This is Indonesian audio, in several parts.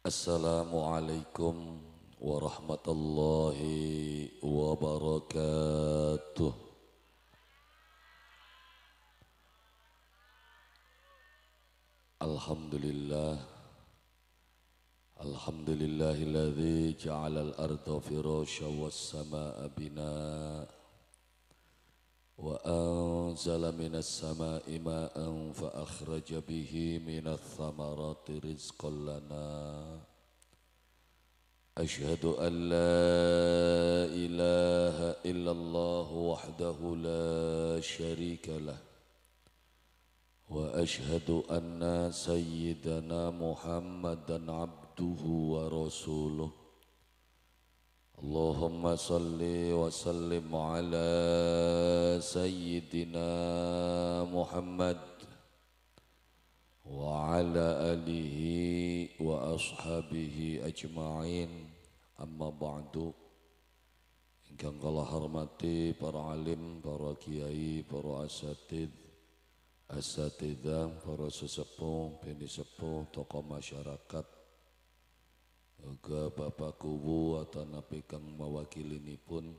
Assalamualaikum warahmatullahi wabarakatuh. Alhamdulillah. Alhamdulillahilladzi ja'alal arda firasya was samaa'a binaa wa anzala minas samaa'i maa'an fa akhraja bihi minats thamarati rizqan lanaa. Ashhadu an la ilaha illallah wahdahu la syarika lah wa ashhadu anna sayyidana Muhammadan abduhu wa rasuluh. Allahumma salli wa sallim ala sayyidina Muhammad wa ala alihi wa ashabihi ajma'in. Amma ba'du. Ingkang kala hormati para alim, para kiai, para asatidzah, para sesepuh, bini sepuh, tokoh masyarakat, juga bapak kubu atau napi kang mawakilinipun,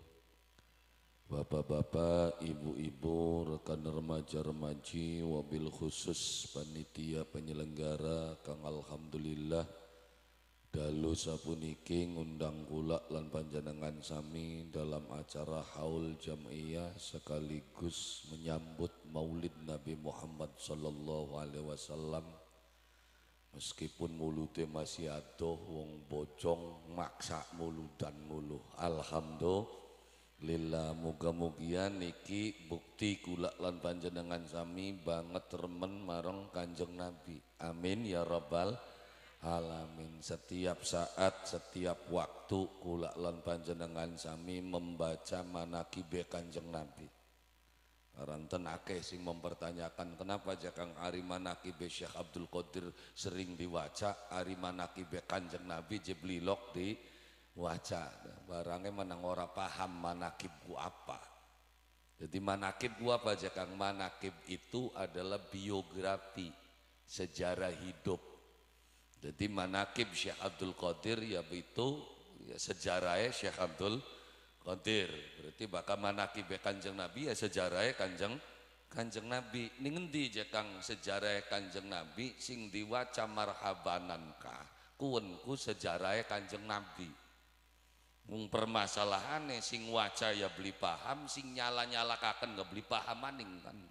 bapak-bapak, ibu-ibu, rekan remaja-remaji, wabil khusus panitia penyelenggara kang alhamdulillah dalu sapuniki ngundang kula lan panjenengan sami dalam acara haul jam'iyah sekaligus menyambut Maulid Nabi Muhammad sallallahu alaihi wasallam. Meskipun mulute masih adoh wong bojong maksa muludan muluh. Alhamdulillah, muga-mugian niki bukti kula lan panjenengan sami banget remen marang Kanjeng Nabi. Amin ya rabbal alamin. Setiap saat, setiap waktu kula lan panjenengan sami membaca manakibe Kanjeng Nabi. Ranten akeh sing mempertanyakan kenapa jakang ari manakibe Syekh Abdul Qadir sering diwaca, ari manakibe Kanjeng Nabi jeblilok diwaca. Barangnya menang ora paham manakib ku apa. Jadi manakib ku apa jakang? Manakib itu adalah biografi, sejarah hidup. Jadi manakib Syekh Abdul Qadir yaitu ya sejarahnya Syekh Abdul Qadir. Berarti bakal manakib Kanjeng Nabi ya sejarahnya Kanjeng Nabi. Ini ngendi jakang sejarah Kanjeng Nabi sing diwaca marhabanan kah? Kuwenku sejarahnya Kanjeng Nabi. Mung permasalahane sing waca ya beli paham, sing nyala-nyalakaken gak beli paham maning kan.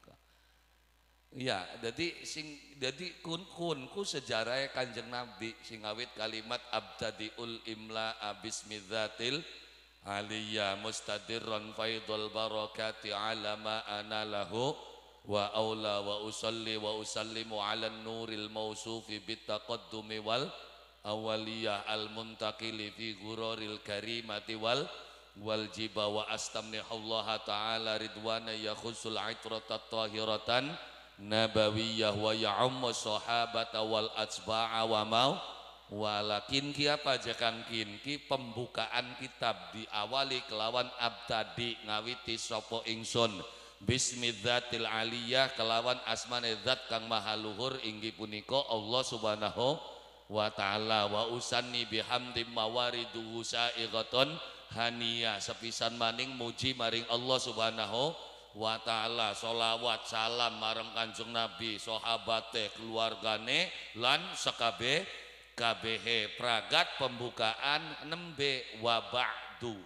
Iya, jadi kunku sejarah Kanjeng Nabi sing awit kalimat abtadiul imla bismidzatil aliyah mustadirran faidul barakati ala ma ana lahu wa aula wa usalli wa usallimu ala nuril mausufi bitaqaddumi wal awaliyah al muntaqili fi ghuraril karimati wal jiba wa astamnihallaha ta'ala ridwana yakhusul aitratat tahiratan nabawiyah wa ya'ummu sahabata wal atsba'a wa mau walakin ki apa jakang ki pembukaan kitab diawali kelawan abtadi ngawiti sapa ingsun bismidzatil aliyah kelawan asmane zat kang maha luhur inggih punika Allah subhanahu wa ta'ala wa usanni bihamdi mawaridu sa'iqaton haniyah sepisan maning muji maring Allah subhanahu wa ta'ala sholawat salam marang Kanjeng Nabi sahabate keluargane lan sekabe kabehe pragat pembukaan nembe wa ba'du.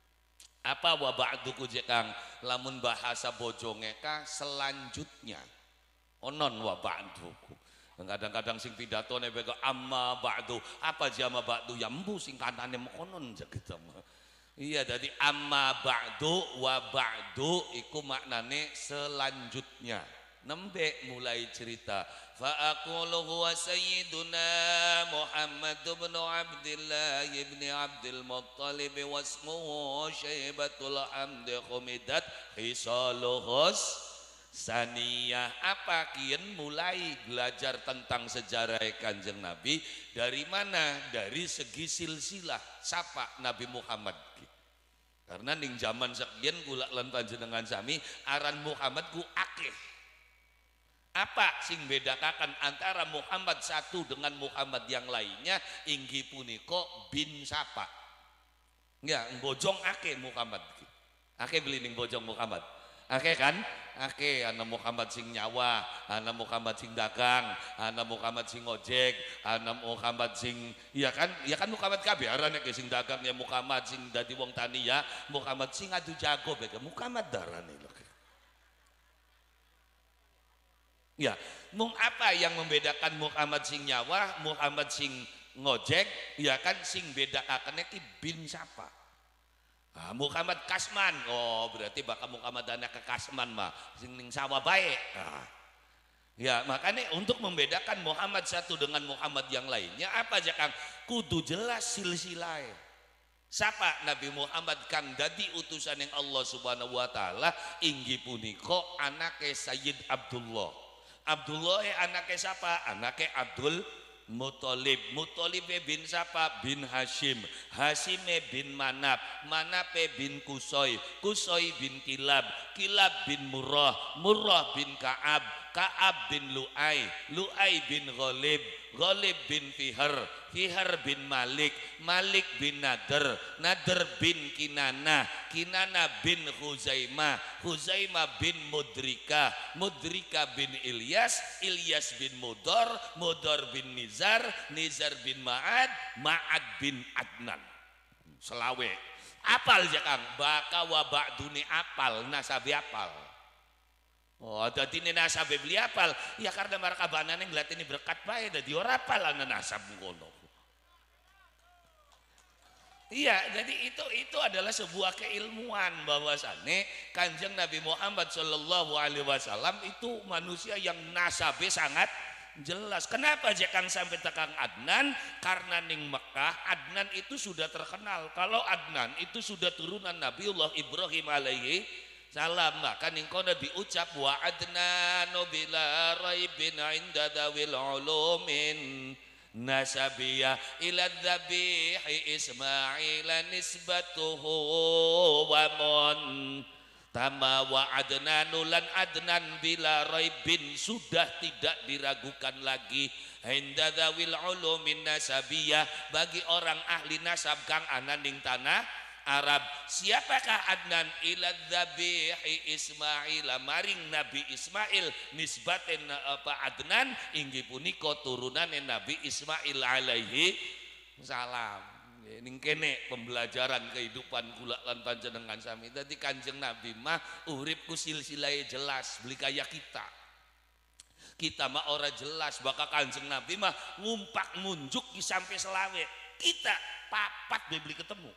Apa wa ba'du ku jekang lamun bahasa bojonge ka selanjutnya onon wa ba'du. Kadang-kadang sing pidatone bego amma ba'du apa jama ba'du ya embu sing kanane mokonon gitu. Iya, jadi amma ba'du wa ba'du iku maknane selanjutnya. Nembe mulai cerita fa aqulu huwa sayyiduna Muhammad bin Abdullah ibn Abdul Muttalib wasmuhu Syaibatul Hamdi Khumidat hisaluhus saniyah. Apa kian mulai belajar tentang sejarah Kanjeng Nabi dari mana? Dari segi silsilah sapa Nabi Muhammad. Karena ning zaman sekian kula lan panjenengan sami aran Muhammad ku akeh. Apa sing bedakaken antara Muhammad satu dengan Muhammad yang lainnya? Inggih punika bin sapa. Ya, bojong ake Muhammad. Ake beli ning bojong Muhammad. Ake kan? Ake ana Muhammad sing nyawa, ana Muhammad sing dagang, ana Muhammad sing ojek, ana Muhammad sing ya kan Muhammad kabeh arane sing dagang ya Muhammad, sing dadi wong tani ya Muhammad, sing adu jago beke Muhammad darane lho. Ya, mung apa yang membedakan Muhammad sing nyawa, Muhammad sing ngojek, ya kan sing bedakane ki bin siapa? Ah, Muhammad Kasman. Oh, berarti bakal Muhammad anak ke Kasman mah sing ning sawah bae. Nah, ya, makanya untuk membedakan Muhammad satu dengan Muhammad yang lainnya apa aja Kang? Kudu jelas silsilahe. Sapa Nabi Muhammad kang dadi utusan yang Allah Subhanahu wa taala inggih punika anake Sayyid Abdullah. Abdullah anaknya siapa? Anaknya Abdul Muthalib. Muthalib bin siapa? Bin Hashim. Hashim bin Manab. Manab bin Kusoy. Kusoy bin Kilab. Kilab bin Murrah. Murrah bin Ka'ab. Ka'ab bin Lu'ay. Lu'ay bin Ghalib. Ghalib bin Fihr. Fihr bin Malik. Malik bin Nadr. Nadr bin Kinana. Kinana bin Khuzaimah. Khuzaimah bin Mudrika. Mudrika bin Ilyas. Ilyas bin Mudor. Mudor bin Nizar. Nizar bin Ma'ad. Ma'ad bin Adnan. Selawe. Apal ya Kang? Baka wa ba'duni apal. Nasabi apal. Oh, dadi ini nasab beli apal. Ya karena mereka banane ngeliat ini berkat bae dadi ora apal ana nasab ngono. Iya, jadi itu adalah sebuah keilmuan bahwasannya Kanjeng Nabi Muhammad Shallallahu Alaihi Wasallam itu manusia yang nasabe sangat jelas. Kenapa Kang sampai tekang Adnan? Karena ning Mekah Adnan itu sudah terkenal. Kalau Adnan itu sudah turunan Nabiullah Ibrahim alaihi salam, maka ning kono diucap wa adnanu bila raibin inda dawil ulumin nasabiyah ila dhabihi ismaila nisbatuhu wa mon tama wa adnanu lan adnan bila raibin sudah tidak diragukan lagi inda dawil ulumin nasabiyah bagi orang ahli nasab kang ana ning tanah Arab. Siapakah Adnan? Ila dhabihi Ismail, maring Nabi Ismail nisbaten apa Adnan inggih punika turunane Nabi Ismail alaihi salam. Ning kene pembelajaran kehidupan kula lan panjenengan sami. Dadi Kanjeng Nabi mah urip ku silsilahe jelas beli kaya kita. Kita mah ora jelas, bakal Kanjeng Nabi mah ngumpak munjuk sampai selawe. Kita papat beli ketemu.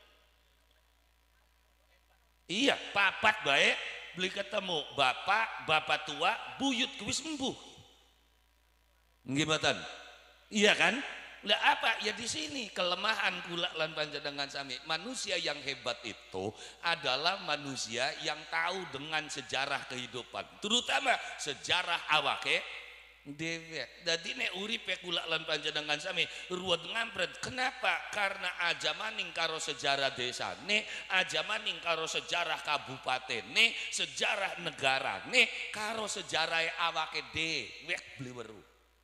Iya, papat baik beli ketemu bapak tua, buyut kuis embuh. Gimana? Iya kan? Lah apa? Ya di sini kelemahan kula lan panjenengan sami. Manusia yang hebat itu adalah manusia yang tahu dengan sejarah kehidupan, terutama sejarah awake dewek. Dadi nek uripe kula lan panjenengan sami ruwet ngampret. Kenapa? Karena aja maning karo sejarah desane, aja maning karo sejarah kabupatene, sejarah negarane, karo sejarah awake dewek bliweru.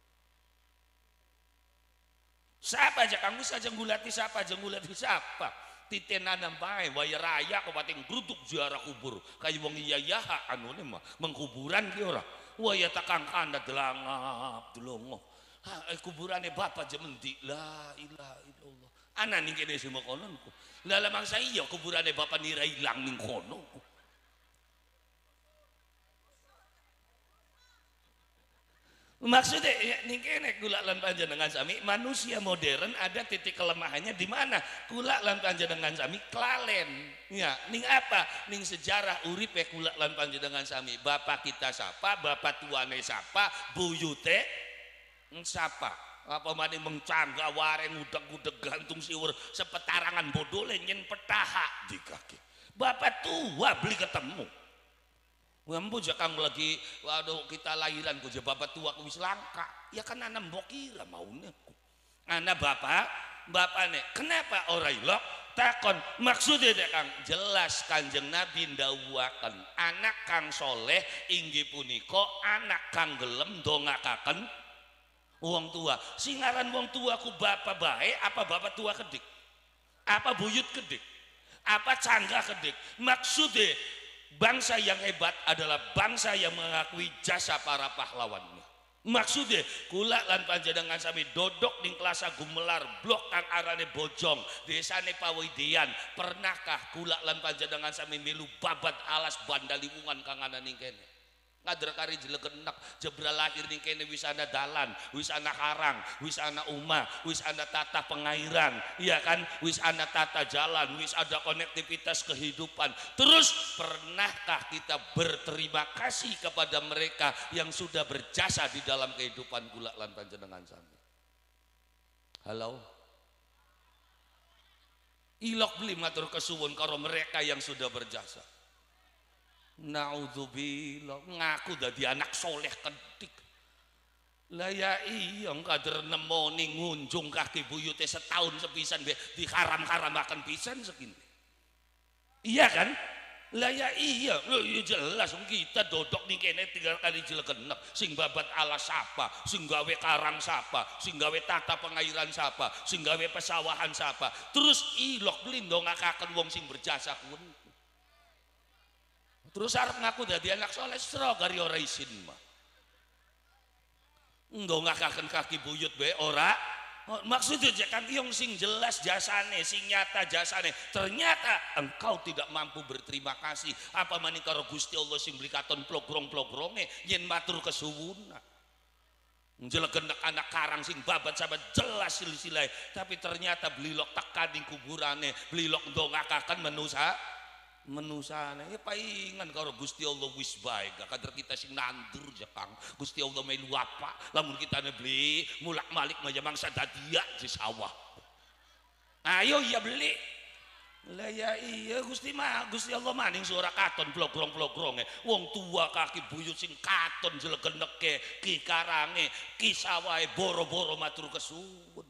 Siapa aja kamu saja ngulati siapa aja ngulati siapa? Titenanam bae waya raya kabupaten gruduk ziarah kubur. Kayak wong iya anune mah mengkuburan ki ora. Waya takang kanda delangap delongo. Kuburane bapak jemendi la ilaha illallah. Ana ning kene sing kononku. Lah lamang saya kuburane bapak nira ilang ning kono. Maksudnya ya, ning kene kula lan panjenengan sami manusia modern ada titik kelemahannya di mana? Kula lan panjenengan sami klalen. Ya, ning apa? Ning sejarah uripe kula lan panjenengan sami. Bapak kita siapa? Bapak tuane siapa? Buyute siapa? Apa maning mengcangga waren udeg-udeg gantung siwur sepetarangan bodole nyen petaha di kaki. Bapak tua beli ketemu. Ngambu jakang lagi waduh kita lahiran ku je bapak tua ku wis langka. Ya kan anak mbok kira maune ku. Anak bapak nek kenapa ora ilok takon maksudnya dek Kang jelas Kanjeng Nabi ndawuhaken anak kang soleh inggih punika anak kang gelem ndongakaken wong tua. Singaran wong tua ku bapak baik apa bapak tua kedik? Apa buyut kedik? Apa canggah kedik? Maksudnya bangsa yang hebat adalah bangsa yang mengakui jasa para pahlawannya. Maksudnya kula lan panjenengan sami dodok ning Klasa Gumelar blok kang arane Bojong desane Pawidian. Pernahkah kula lan panjenengan sami milu babat alas Bandaliwungan kang ana ning kene? Ngader kari jelegenak jebral lahir ning kene wis ana dalan, wis ana karang, wis ana umah, wis ana tata pengairan, iya kan? Wis ana tata jalan, wis ada konektivitas kehidupan. Terus pernahkah kita berterima kasih kepada mereka yang sudah berjasa di dalam kehidupan kula lan panjenengan sami? Halo? Ilok beli matur kesuwun karo mereka yang sudah berjasa. Naudzubillah ngaku dadi anak soleh kedik lah ya iya kader nemoni ngunjung kaki buyute setahun sepisan di haram-haramaken pisan segini iya kan lah ya iya lho jelas kita dodok ning kene 3 kali jelegenek sing babat alas sapa sing gawe karang sapa sing gawe tata pengairan sapa sing gawe pesawahan sapa terus ilok blindongakaken wong sing berjasa kun. Terus arep ngaku dadi anak soleh sero gari ora isin mah. Ndongakaken kaki buyut bae ora. Maksudnya kan yang sing jelas jasane, sing nyata jasane. Ternyata engkau tidak mampu berterima kasih. Apa maning karo Gusti Allah sing beli katon plogrong-plogronge yen matur kesuwuna. Njelegenek anak karang sing babat sahabat jelas silsilah, tapi ternyata belilok tekan ning kuburane, belilok ndongakaken menusane ya paingan karo Gusti Allah wis bae kader kita sing nandur ja Kang Gusti Allah melu apa lamun kita beli mulak-malik mah mangsa dadia di sawah ayo ya beli lah ya iya Gusti Allah maning suara katon blogrong-blogronge wong tua kaki buyut sing katon jelegeneke ki karange ki sawahe boro-boro matur kesuwun.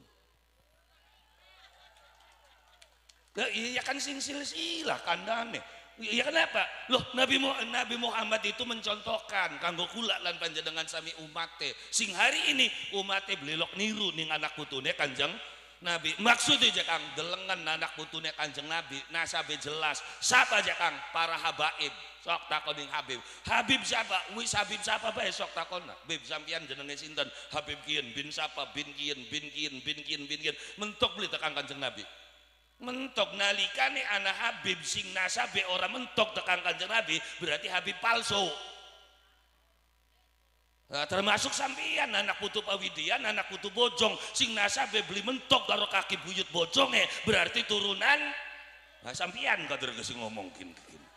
Iya kan sing silsilah kandane. Iya kenapa? Loh Nabi Muhammad itu mencontohkan kanggo kula lan panjenengan sami umate. Sing hari ini umate blelok niru ning anak putune Kanjeng Nabi. Maksudnya aja Kang delengan anak putune Kanjeng Nabi nasabe jelas. Siapa aja Kang? Para habaib. Sok takon ning Habib. Habib siapa? Wis Habib siapa bae sok takonna. Habib sampeyan jenenge sinten? Habib kiyen bin siapa? Bin kiyen. Mentok beli tekan Kanjeng Nabi. Mentok nalikane anak Habib sing nasabe orang mentok tekan Kanjeng Nabi berarti Habib palsu. Nah, termasuk sampeyan anak putu Pawidian, anak putu Bojong sing nasabe beli mentok karo kaki buyut bojonge berarti turunan nah sampeyan kader sing ngomong gini.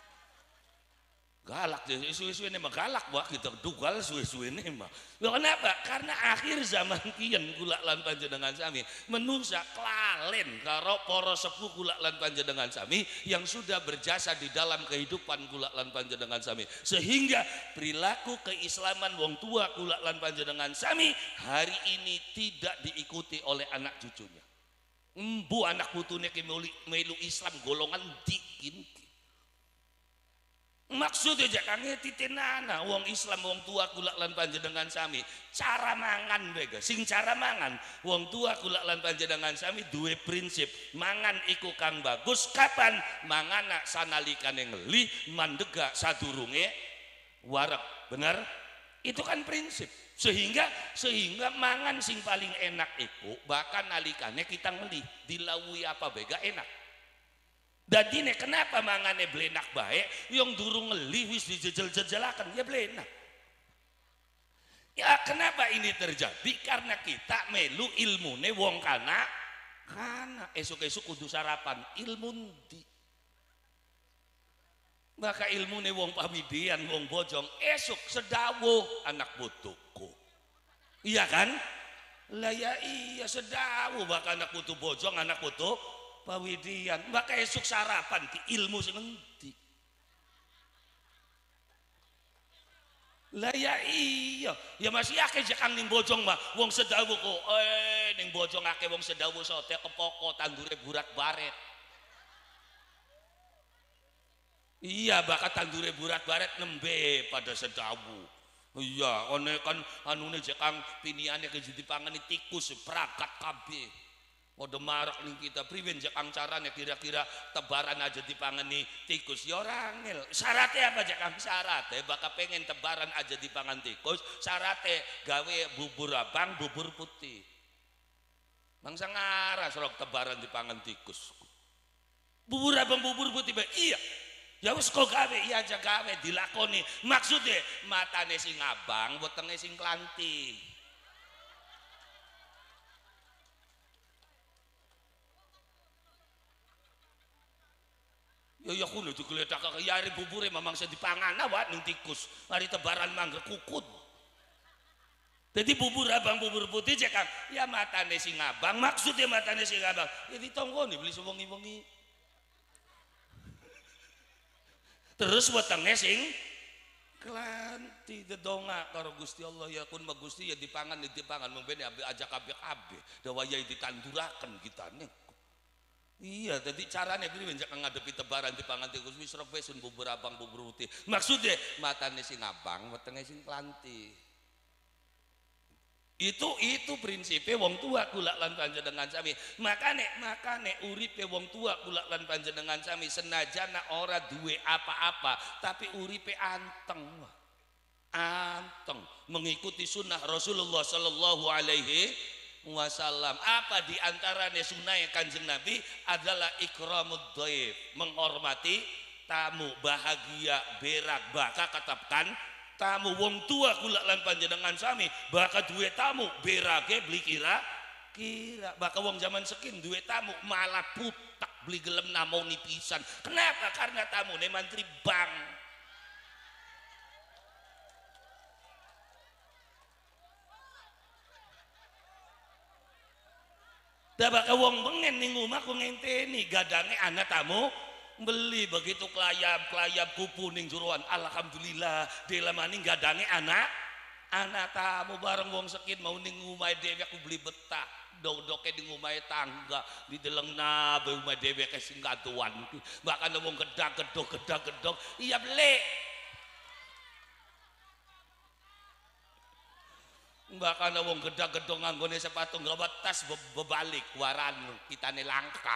Galak suwe-suwe ini mah galak wah kita dugal suwe-suwe ini mah. Loh kenapa? Karena akhir zaman kian kula lan panjenengan sami menungsa klalen karo para sepuh kula lan panjenengan sami yang sudah berjasa di dalam kehidupan kula lan panjenengan sami sehingga perilaku keislaman wong tua kula lan panjenengan sami hari ini tidak diikuti oleh anak cucunya. Embu anak putune ki melu Islam golongan dikin. Maksudnya jangan titenana wong Islam wong tua kula lan panjenengan sami cara mangan bega sing cara mangan wong tua kula lan panjenengan sami duwe prinsip mangan iku kang bagus kapan mangana sanalikane ngelih mandega sadurunge wareg bener itu kan prinsip sehingga mangan sing paling enak iku bahkan nalikane kita ngelih dilawui apa bega enak. Dadi nek kenapa mangane blenak baik yang durung ngelih wis dijejel-jejelaken ya blenak. Ya kenapa ini terjadi? Karena kita melu ilmune wong kana esuk-esuk kudu sarapan ilmu ndi. Maka ilmune wong Pawidian, wong Bojong esuk sedawuh anak putuku. Iya kan? Lah ya iya sedawuh bakal anak putu Bojong, anak putu Pawidian, maka esuk sarapan ki ilmu sing endi. Lah ya iya, ya masih akeh jakang ning Bojong mah wong sedawuh kok ning Bojong akeh wong sedawuh sote kepoko tandure burak baret. Iya bakat tandure burat baret nembe pada sedawu. Iya one kan anune jekang piniane kejudi pangani tikus prakat kabeh. Padha marak ning kita priwen jekang carane kira-kira tebaran aja dipangani tikus ya ora angel. Syaratnya apa jekang? Syaratnya bakal pengen tebaran aja dipangan tikus, syaratnya gawe bubur abang, bubur putih. Mangsa ngaras rok tebaran dipangan tikus. Bubur abang, bubur putih, iya. Ya wis kok gawe iya aja gawe dilakoni. Maksudnya matane sing abang, wetenge sing klanti. Ya kulo digeletak kaya yari bubure memang saya dipangan awak ning tikus. Mari tebaran mangga kukut. Jadi bubur abang bubur putih cek Kang. Ya matane sing abang, maksudnya matane sing abang. Ya ditonggoni beli sewengi-wengi. Terus wetenge sing klanti dedonga karo Gusti Allah ya kun Gusti ya dipangan mung ben ajak kabeh-kabeh. Dawaya ditanduraken kitane. Iya, jadi caranya gini jangan ngadepi tebaran di pangan tikus wis rok wesun bubur abang bubur putih. Maksudnya matane sing abang, wetenge sing klanti. Itu prinsipnya wong tua kula lan panjenengan sami. Makane uripe wong tua kula lan panjenengan sami senajana ora duwe apa-apa, tapi uripe anteng. Anteng mengikuti sunnah Rasulullah sallallahu alaihi wasallam. Apa diantaranya sunnah Kanjeng Nabi adalah ikramud dhaif, menghormati tamu, bahagia berak baka katapkan tamu. Wong tua kula lan panjenengan sami baka duwe tamu berage beli kira baka wong zaman sekin duwe tamu malah putak beli gelem namoni pisan. Kenapa? Karena tamu ne mantri bank. Bakal wong bengen ning omah ku ngenteni gadange anak tamu beli begitu kelayap kupu ning juruan alhamdulillah delamani gadange anak tamu bareng wong sekit mau ning omahe dhewe aku beli betah dodoke ning omahe tangga didelengna be omahe dhewe ke sing kaduan bahkan wong gedak-gedok iya beli bahkan wong gedak-gedok nganggone sepatu nggawa tas bebalik waran kitane langka.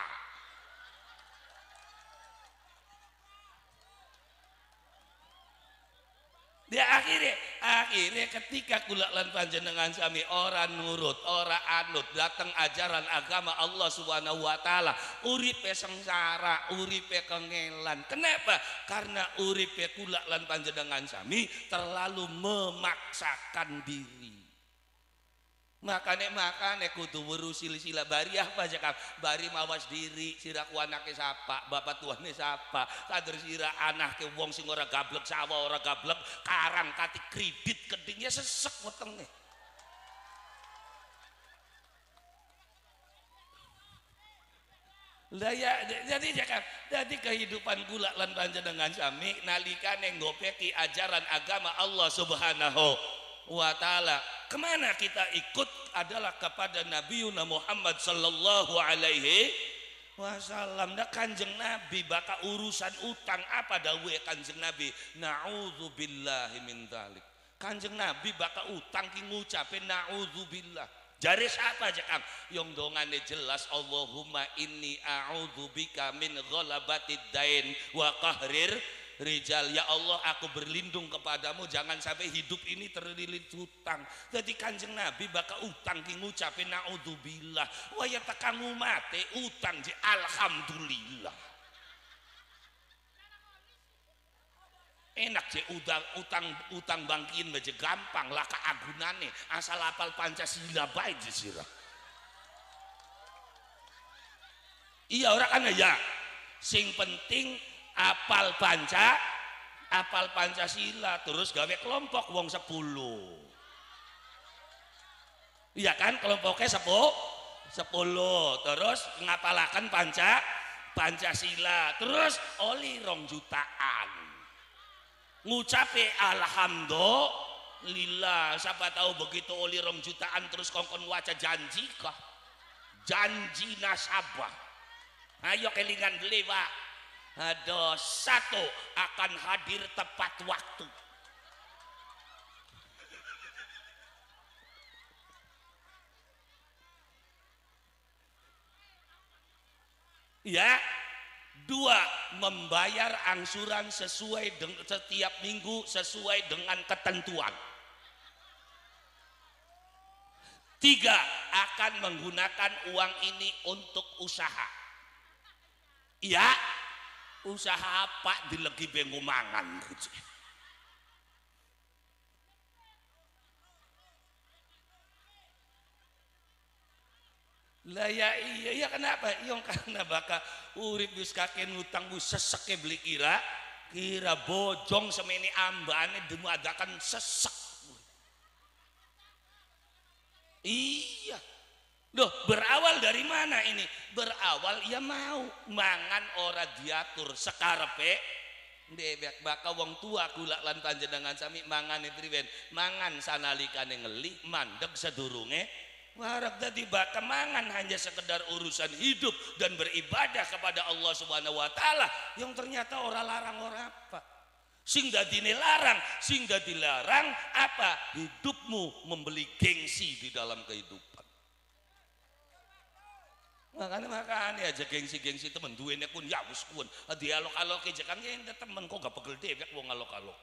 Dia akhirnya ketika kula lan panjenengan sami ora nurut, ora anut datang ajaran agama Allah Subhanahu wa taala, uripe sengsara, uripe kengelan. Kenapa? Karena uripe kula lan panjenengan sami terlalu memaksakan diri. Makane kudu weruh silsilah bari apa aja Kang bari mawas diri sira ku anake sapa bapak tuane sapa kader sira anake wong sing ora gablek sawah ora gablek karang kati kredit kedingnya sesek wetenge lah ya jadi kehidupan kula lan panjenengan sami nalikane nggopeki ajaran agama Allah Subhanahu wa ta'ala. Kemana kita ikut adalah kepada Nabi Muhammad sallallahu alaihi wasallam. Nah Kanjeng Nabi baka urusan utang apa dawuhe Kanjeng Nabi na'udzubillahi min dzalik. Kanjeng Nabi baka utang ki ngucape na'udzubillah. Jare siapa aja Kang? Yang dongane jelas Allahumma inni a'udzubika min ghalabatid dain wa qahrir rijal. Ya Allah aku berlindung kepadamu jangan sampai hidup ini terlilit hutang. Jadi Kanjeng Nabi baka utang ki ngucape naudzubillah wa ya takamu mate utang je alhamdulillah. Enak je utang bangkiin aja gampang lah keagunane asal apal Pancasila bae je sira. Iya orang kan ya sing penting apal Pancasila terus gawe kelompok wong 10. Iya kan kelompoknya 10 terus ngapalakan Pancasila terus oli 2 jutaan ngucape alhamdulillah. Siapa tahu begitu oli 2 jutaan terus kongkon waca janji kah janji nasabah ayo kelingan beli Pak Ada satu akan hadir tepat waktu. Ya, dua, membayar angsuran sesuai dengan setiap minggu sesuai dengan ketentuan. Tiga, akan menggunakan uang ini untuk usaha. Ya, usaha apa dilegi bengu mangan. Lah ya iya kenapa? Yang karena baka urip wis kakek ngutang wis seseke beli kira bojong semeni ambane demu adakan sesek. Iya. Loh, berawal dari mana ini? Berawal ya mau mangan ora diatur sekarepe dewek baka wong tua kula lan panjenengan sami mangane priwen mangan sanalikane ngeli mandeg sedurunge warak dadi baka mangan hanya sekedar urusan hidup dan beribadah kepada Allah Subhanahu wa taala yang ternyata ora larang ora apa. Sing dadine larang, sing dadi larang apa? Hidupmu membeli gengsi di dalam kehidupan. Makanya aja gengsi temen duwene kun ya wis kun dialog-alog aja kan ente temen kok gak pegel dewek wong alog-alog.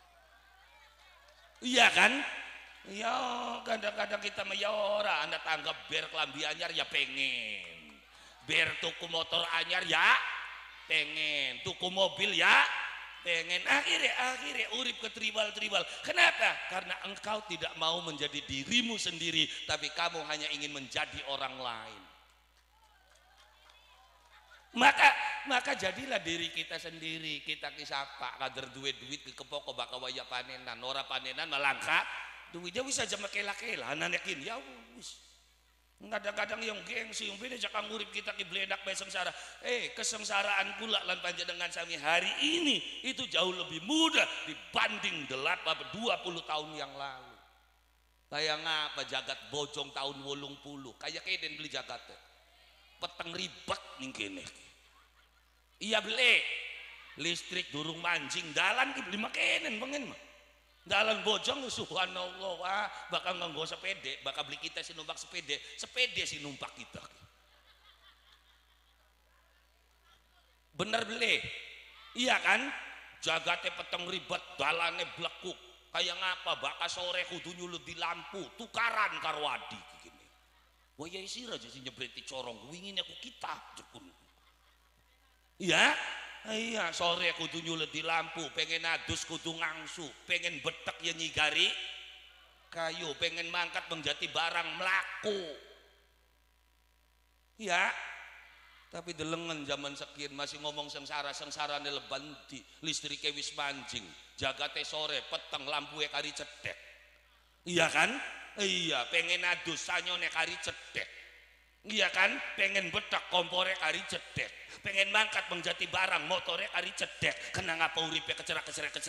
Iya kan? Ya kadang-kadang kita mah ya ora anda tanggap ber klambi anyar ya pengen. Ber tuku motor anyar ya pengen, tuku mobil ya pengen. Akhirnya urip ketribal-tribal. Kenapa? Karena engkau tidak mau menjadi dirimu sendiri, tapi kamu hanya ingin menjadi orang lain. Maka jadilah diri kita sendiri. Kita kisapa kader duit ke kepoko baka waya panenan ora panenan malangka duitnya wis aja makela-kela nanekin ya wis. Kadang-kadang yang gengsi yang beda jakang urip kita ki bledak bae sengsara. Kesengsaraan kula lan panjenengan sami hari ini itu jauh lebih mudah dibanding 20 tahun yang lalu. Kayak ngapa jagat bojong tahun 80 kayak keden beli jagatnya peteng ribet ning kene. Iya beli listrik durung mancing dalan ki beli makenen pengen mah. Dalan bojong subhanallah wah bakal nganggo sepede, bakal beli kita si numpak sepede si numpak kita. Bener beli. Iya kan? Jagate peteng ribet, dalane blekuk. Kayak ngapa bakal sore kudu nyulut di lampu, tukaran karo adi gini. Wah ya isi aja si nyebreti corong, wingin aku kita jekun. Iya? Iya, sore kudu nyulet di lampu, pengen adus kudu ngangsu, pengen betek ya nyigari kayu, pengen mangkat menjati barang melaku. Ya, tapi delengen zaman sekian masih ngomong sengsara lebandi, listriknya wis mancing, jagate sore peteng lampu kari cedek. Iya kan? Iya, pengen adus sanyone kari cedek. Iya kan? Pengen betek kompore kari cedek. Pengen mangkat menjati barang motore kari cedek. Kena ngapa uripe kecerak.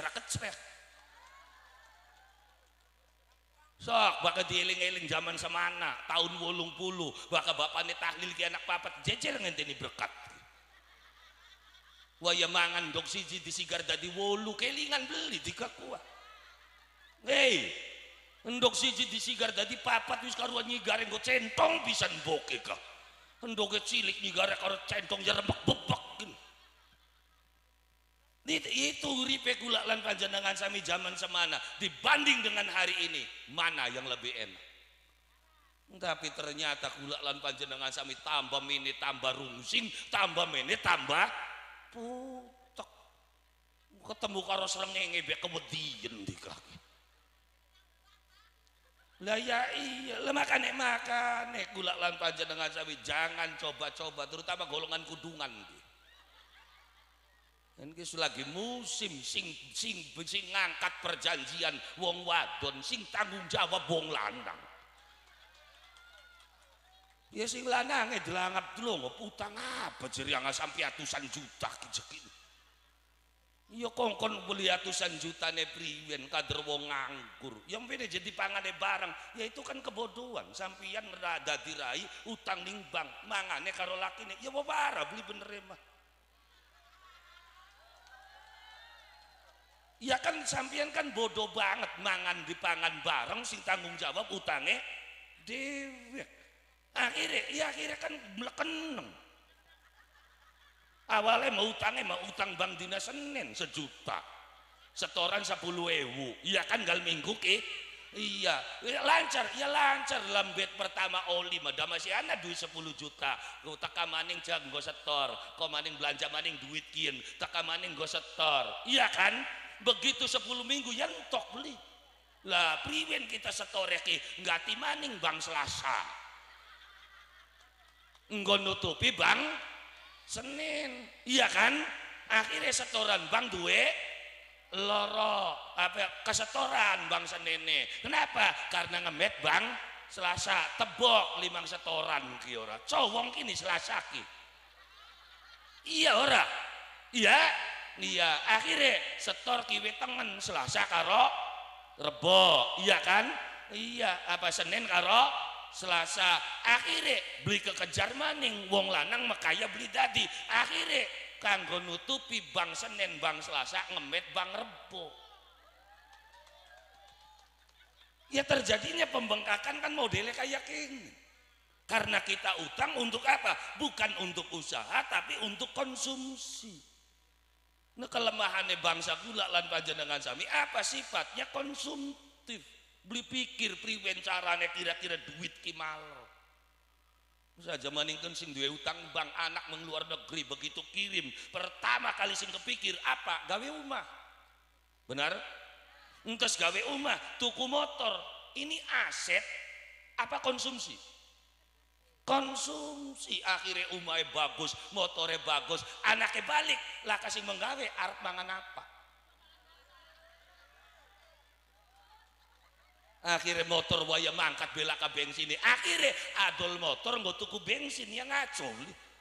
Sok bakal dieling-eling zaman semana tahun 80 bakal bapaknya tahlil ki anak papat jejer ngenteni berkat. Waya mangan dok siji disigar dadi 8 kelingan beli dikakuat. Endok siji disigar dadi papat wis karuan nyigare nggo centong pisan boke ka. Endoke cilik nyigare karo centong ya rembek-bebek. Itu uripe kula lan panjenengan sami zaman semana dibanding dengan hari ini mana yang lebih enak. Tapi ternyata kula lan panjenengan sami tambah mene tambah rungsing, tambah mene tambah putek. Ketemu karo srengenge be kewedian dikaki. Lah ya iya, lah makane kula lan panjenengan sami jangan coba-coba terutama golongan kudungan iki. Dan kita lagi musim sing ngangkat perjanjian wong wadon sing tanggung jawab wong lanang. Ya sing lanange dilangap dulu utang apa jeri yang sampai atusan juta kijeki. Ya kongkon beli atusan juta ne priwen kader wong nganggur. Yang beda jadi pangane barang, ya itu kan kebodohan. Sampian merada dirai utang ning bank, mangane karo lakine ya bara beli bener mah. Ya kan sampean kan bodoh banget mangan dipangan bareng sing tanggung jawab utange dhewe. Akhirnya kan mlekeneng. Awalnya mau utang Bank Dina Senin 1 juta. Setoran 10.000. Iya kan gal minggu ke? Iya, lancar lambet pertama oli mah masih ana duit 10 juta. Go taka maning jag nggo setor, kok maning belanja maning duit kieu, taka maning nggo setor. Iya kan? Begitu 10 minggu ya entok beli. Lah priwen kita setore ki nggati maning Bang Selasa. Nggo nutupi Bang Senin. Iya kan? Akhirnya setoran Bang duwe loro apa kesetoran Bang Senene. Kenapa? Karena ngemet Bang Selasa tebok 5 setoran ki ora. Cowong kini Selasa ki. Iya ora? Iya. Iya, akhirnya setor kiwe tengen Selasa karo Rebo, iya kan? Iya, apa Senin karo Selasa. Akhirnya beli kekejar maning wong lanang makaya beli dadi. Akhirnya kanggo nutupi Bang Senin, Bang Selasa ngemet Bang Rebo. Ya terjadinya pembengkakan kan modelnya kayak gini. Karena kita utang untuk apa? Bukan untuk usaha tapi untuk konsumsi. Nah kelemahannya bangsa gula lan panjenengan sami apa sifatnya konsumtif. Beli pikir priwen carane kira-kira duit ki malo. Saja maningkeun sing duwe utang bank anak meng luar negeri begitu kirim pertama kali sing kepikir apa? Gawe omah. Benar? Engkes gawe omah, tuku motor. Ini aset apa konsumsi? Konsumsi. Akhirnya umai bagus, motornya bagus, anaknya balik lah kasih menggawe arep mangan apa. Akhirnya motor waya mangkat bela ke bensin. Akhirnya adol motor nggak tuku bensin yang ngaco.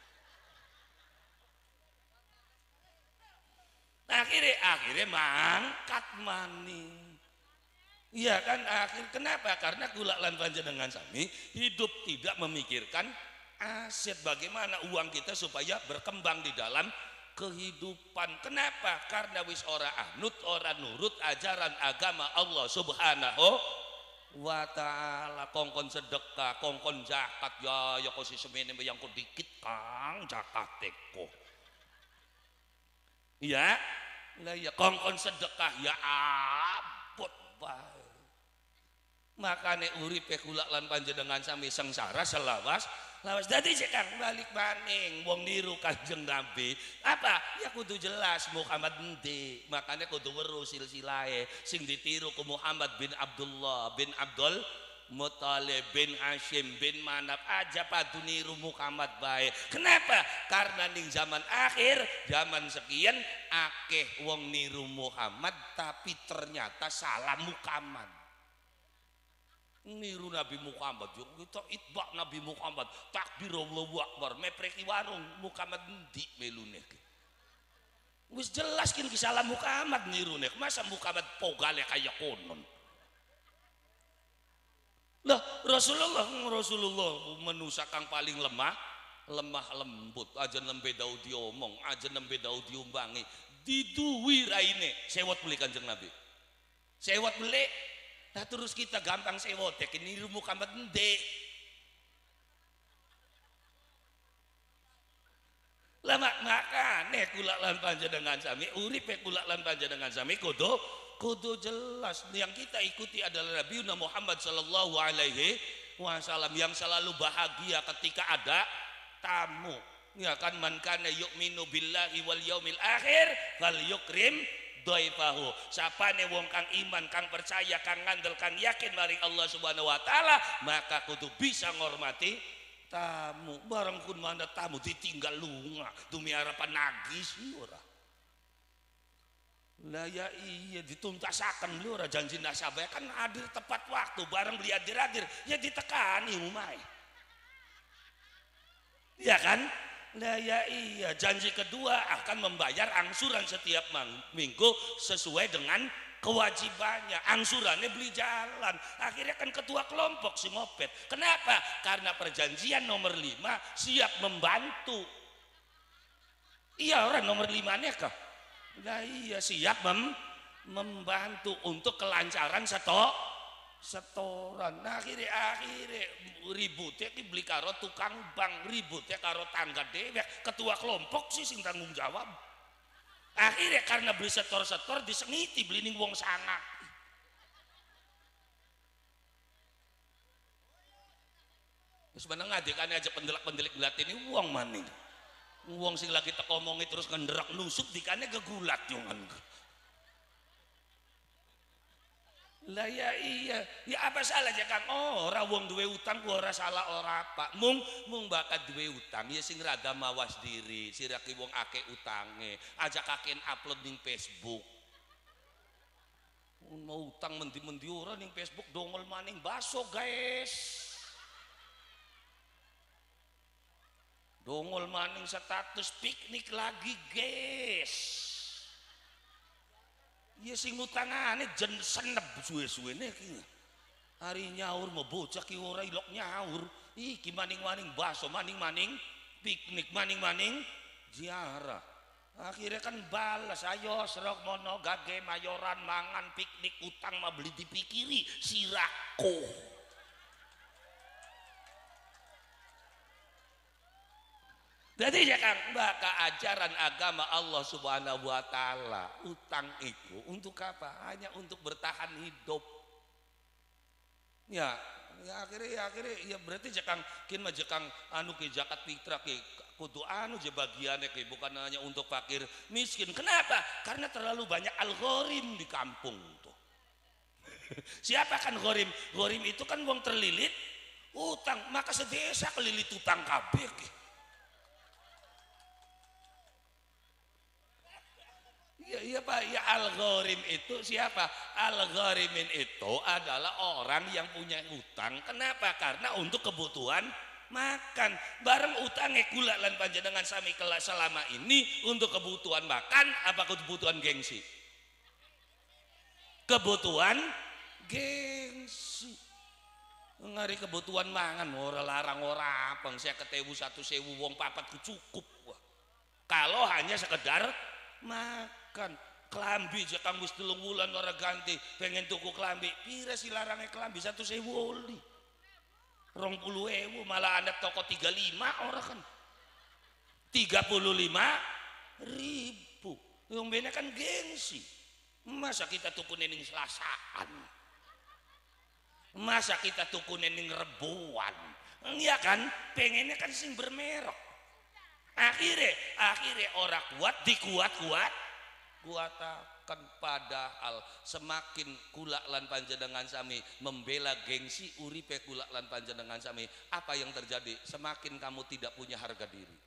Akhirnya mangkat maning. Iya kan kenapa? Karena kula lan panjenengan sami hidup tidak memikirkan aset, bagaimana uang kita supaya berkembang di dalam kehidupan. Kenapa? Karena wis ora anut, ora nurut ajaran agama Allah Subhanahu wa ta'ala. Kongkon sedekah, kongkon zakat, ya kok si semene yang kok dikit Kang zakate kok. Iya, lah ya kongkon sedekah ya abot bae. Makane uripe kula lan panjenengan sami sengsara selawas dadi cek Kang balik maning wong niru Kanjeng Nabi apa ya kudu jelas Muhammad endi. Makane kudu weruh silsilahe sing ditiru ku Muhammad bin Abdullah bin Abdul Muthalib bin Hashim bin Manaf aja padu niru Muhammad bae. Kenapa? Karena ning zaman akhir zaman sekian akeh wong niru Muhammad tapi ternyata salah Muhammad. Niru Nabi Muhammad yo kita itbak Nabi Muhammad takbir Allahu Akbar mepreki warung Muhammad endi melune wis jelas kin salah Muhammad nirune masa Muhammad pogale kaya konon lah Rasulullah manusia kang paling lemah lembut aja nembe Daud diomong aja nembe Daud diumbangi diduwi raine sewot beli Kanjeng Nabi sewot beli. Nah terus kita gampang sewotek ini ilmu Muhammad ende. Lama makane kula lan panjenengan sami uripe kula lan panjenengan sami kudu jelas. Yang kita ikuti adalah Nabi Muhammad sallallahu alaihi wasallam yang selalu bahagia ketika ada tamu. Ya kan man kana yu'minu billahi wal yaumil akhir fal yukrim doifahu. Sapane wong kang iman, kang percaya, kang ngandel, kang yakin maring Allah Subhanahu wa taala, maka kudu bisa ngormati tamu. Bareng kun mana tamu ditinggal lunga, demi harapan nagis ora. Lah ya iya dituntasaken lho ora janji nasabah kan hadir tepat waktu bareng beli hadir ya ditekani umai. Ya kan? Nah ya iya janji kedua akan membayar angsuran setiap minggu sesuai dengan kewajibannya. Angsurannya beli jalan. Akhirnya kan ketua kelompok si ngopet. Kenapa? Karena perjanjian nomor 5 siap membantu. Iya orang nomor 5-nya kah? Nah iya siap membantu untuk kelancaran setoran. Nah, akhirnya ributnya ki beli karo tukang bank, ributnya karo tangga dewek, ketua kelompok sih sing tanggung jawab. Akhirnya karena beli setor disengiti beli ning wong sangak. Sebenarnya ngadekan aja pendelak-pendelik ngeliatin ini wong maning. Wong sing lagi tak omongi terus ngenderak nusuk dikane gegulat jongan. Lah ya iya, ya apa salah ya Kang? Oh, ora wong duwe utang ku ora salah ora apa. Mung bakat duwe utang ya sing rada mawas diri, sirake wong akeh utange, aja kaken upload ning Facebook. Mau utang mendi-mendi ora ning Facebook dongol maning baso, guys. Dongol maning status piknik lagi, guys. Ya sing utangane jen senep suwe-suwene iki. Hari nyaur mau bocah ki ora ilok nyaur. Iki maning-maning baso, maning-maning piknik, maning-maning ziarah. Akhirnya kan balas, ayo serok mono gage mayoran mangan piknik utang mah beli dipikiri sirako. Jadi ya Kang, maka ajaran agama Allah Subhanahu wa taala, utang itu untuk apa? Hanya untuk bertahan hidup. Ya akhirnya ya berarti jakang kin mah jakang anu ke zakat fitrah ke kudu anu je bagiannya ke bukan hanya untuk fakir miskin. Kenapa? Karena terlalu banyak al-ghorim di kampung tuh. Siapa kan ghorim? Ghorim itu kan wong terlilit utang, maka sedesa kelilit utang kabeh. Iya Pak, ya al-ghorim itu siapa? Al-ghorimin itu adalah orang yang punya utang. Kenapa? Karena untuk kebutuhan makan. Bareng utangnya kula lan panjenengan sami selama ini untuk kebutuhan makan apa kebutuhan gengsi? Kebutuhan gengsi. Ngari kebutuhan mangan ora larang ora apa, saya ketewu 1.000 wong papat cukup. Wah. Kalau hanya sekedar makan kelambi jakang wis 3 wulan ora ganti pengen tuku kelambi pira si larangnya kelambi 1.000 oli 20.000 malah ada toko 35 orang kan 35.000 yang bener kan gengsi. Masa kita tuku nening Selasaan, masa kita tuku nening Reboan, iya kan pengennya kan sing bermerek. Akhirnya orang kuat kuatakan, padahal semakin kula lan panjenengan sami membela gengsi uripe kula lan panjenengan sami, apa yang terjadi? Semakin kamu tidak punya harga diri.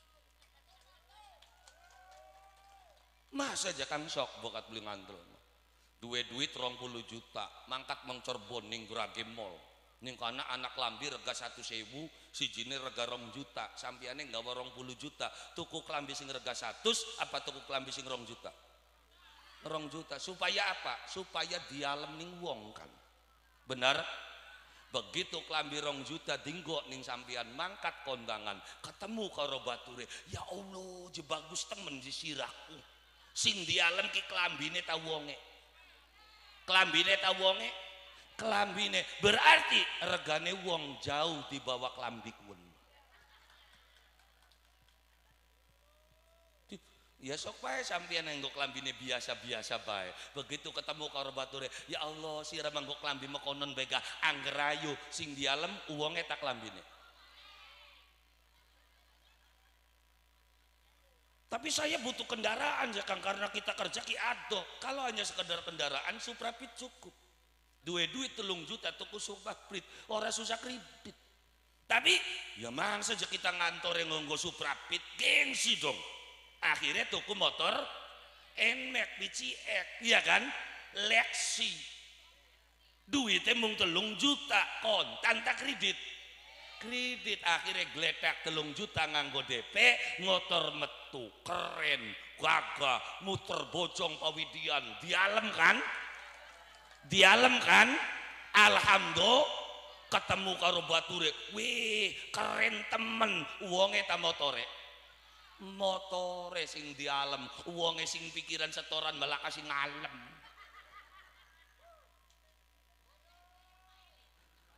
Masa aja kan sok bokat beli ngandel duit 20 juta mangkat mengcorbon ning Grage Mall ning kana anak lambi rega 1.000 sijine rega 2 juta sampeane nggawa 20 juta tuku klambi sing rega 100 apa tuku klambi sing 2 juta 2 juta supaya apa? Supaya dialem ning wong kan benar. Begitu klambi 2 juta dinggo ning sampean mangkat kondangan ketemu karo bature, ya Allah je bagus temen di sirahku sing dialem ki klambine ta wonge, klambine ta wonge, klambine berarti regane wong jauh di bawah klambikun. Ya sok bae sampeyan nggo klambine biasa-biasa bae. Begitu ketemu karo bature, ya Allah sira manggo klambi mekonon bega anggerayu sing dialem uwonge tak klambine. Tapi saya butuh kendaraan ya Kang karena kita kerja ki ado. Kalau hanya sekedar kendaraan Suprapit cukup. Duit 3 juta tuku Suprapit, ora susah kredit. Tapi ya mangsa aja kita ngantor yang nganggo Suprapit, gengsi dong. Akhirnya tuku motor Nmax BCX, iya kan? Lexi. Duitnya mung 3 juta kontan tak kredit. Kredit akhirnya gletak 3 juta nganggo DP, motor metu keren, gagah, muter bojong pawidian, dialem kan? Dialem kan? Alhamdulillah ketemu karo bature, wih keren temen, uangnya ta motore sing dialem, uangnya sing pikiran setoran malah kasih ngalem.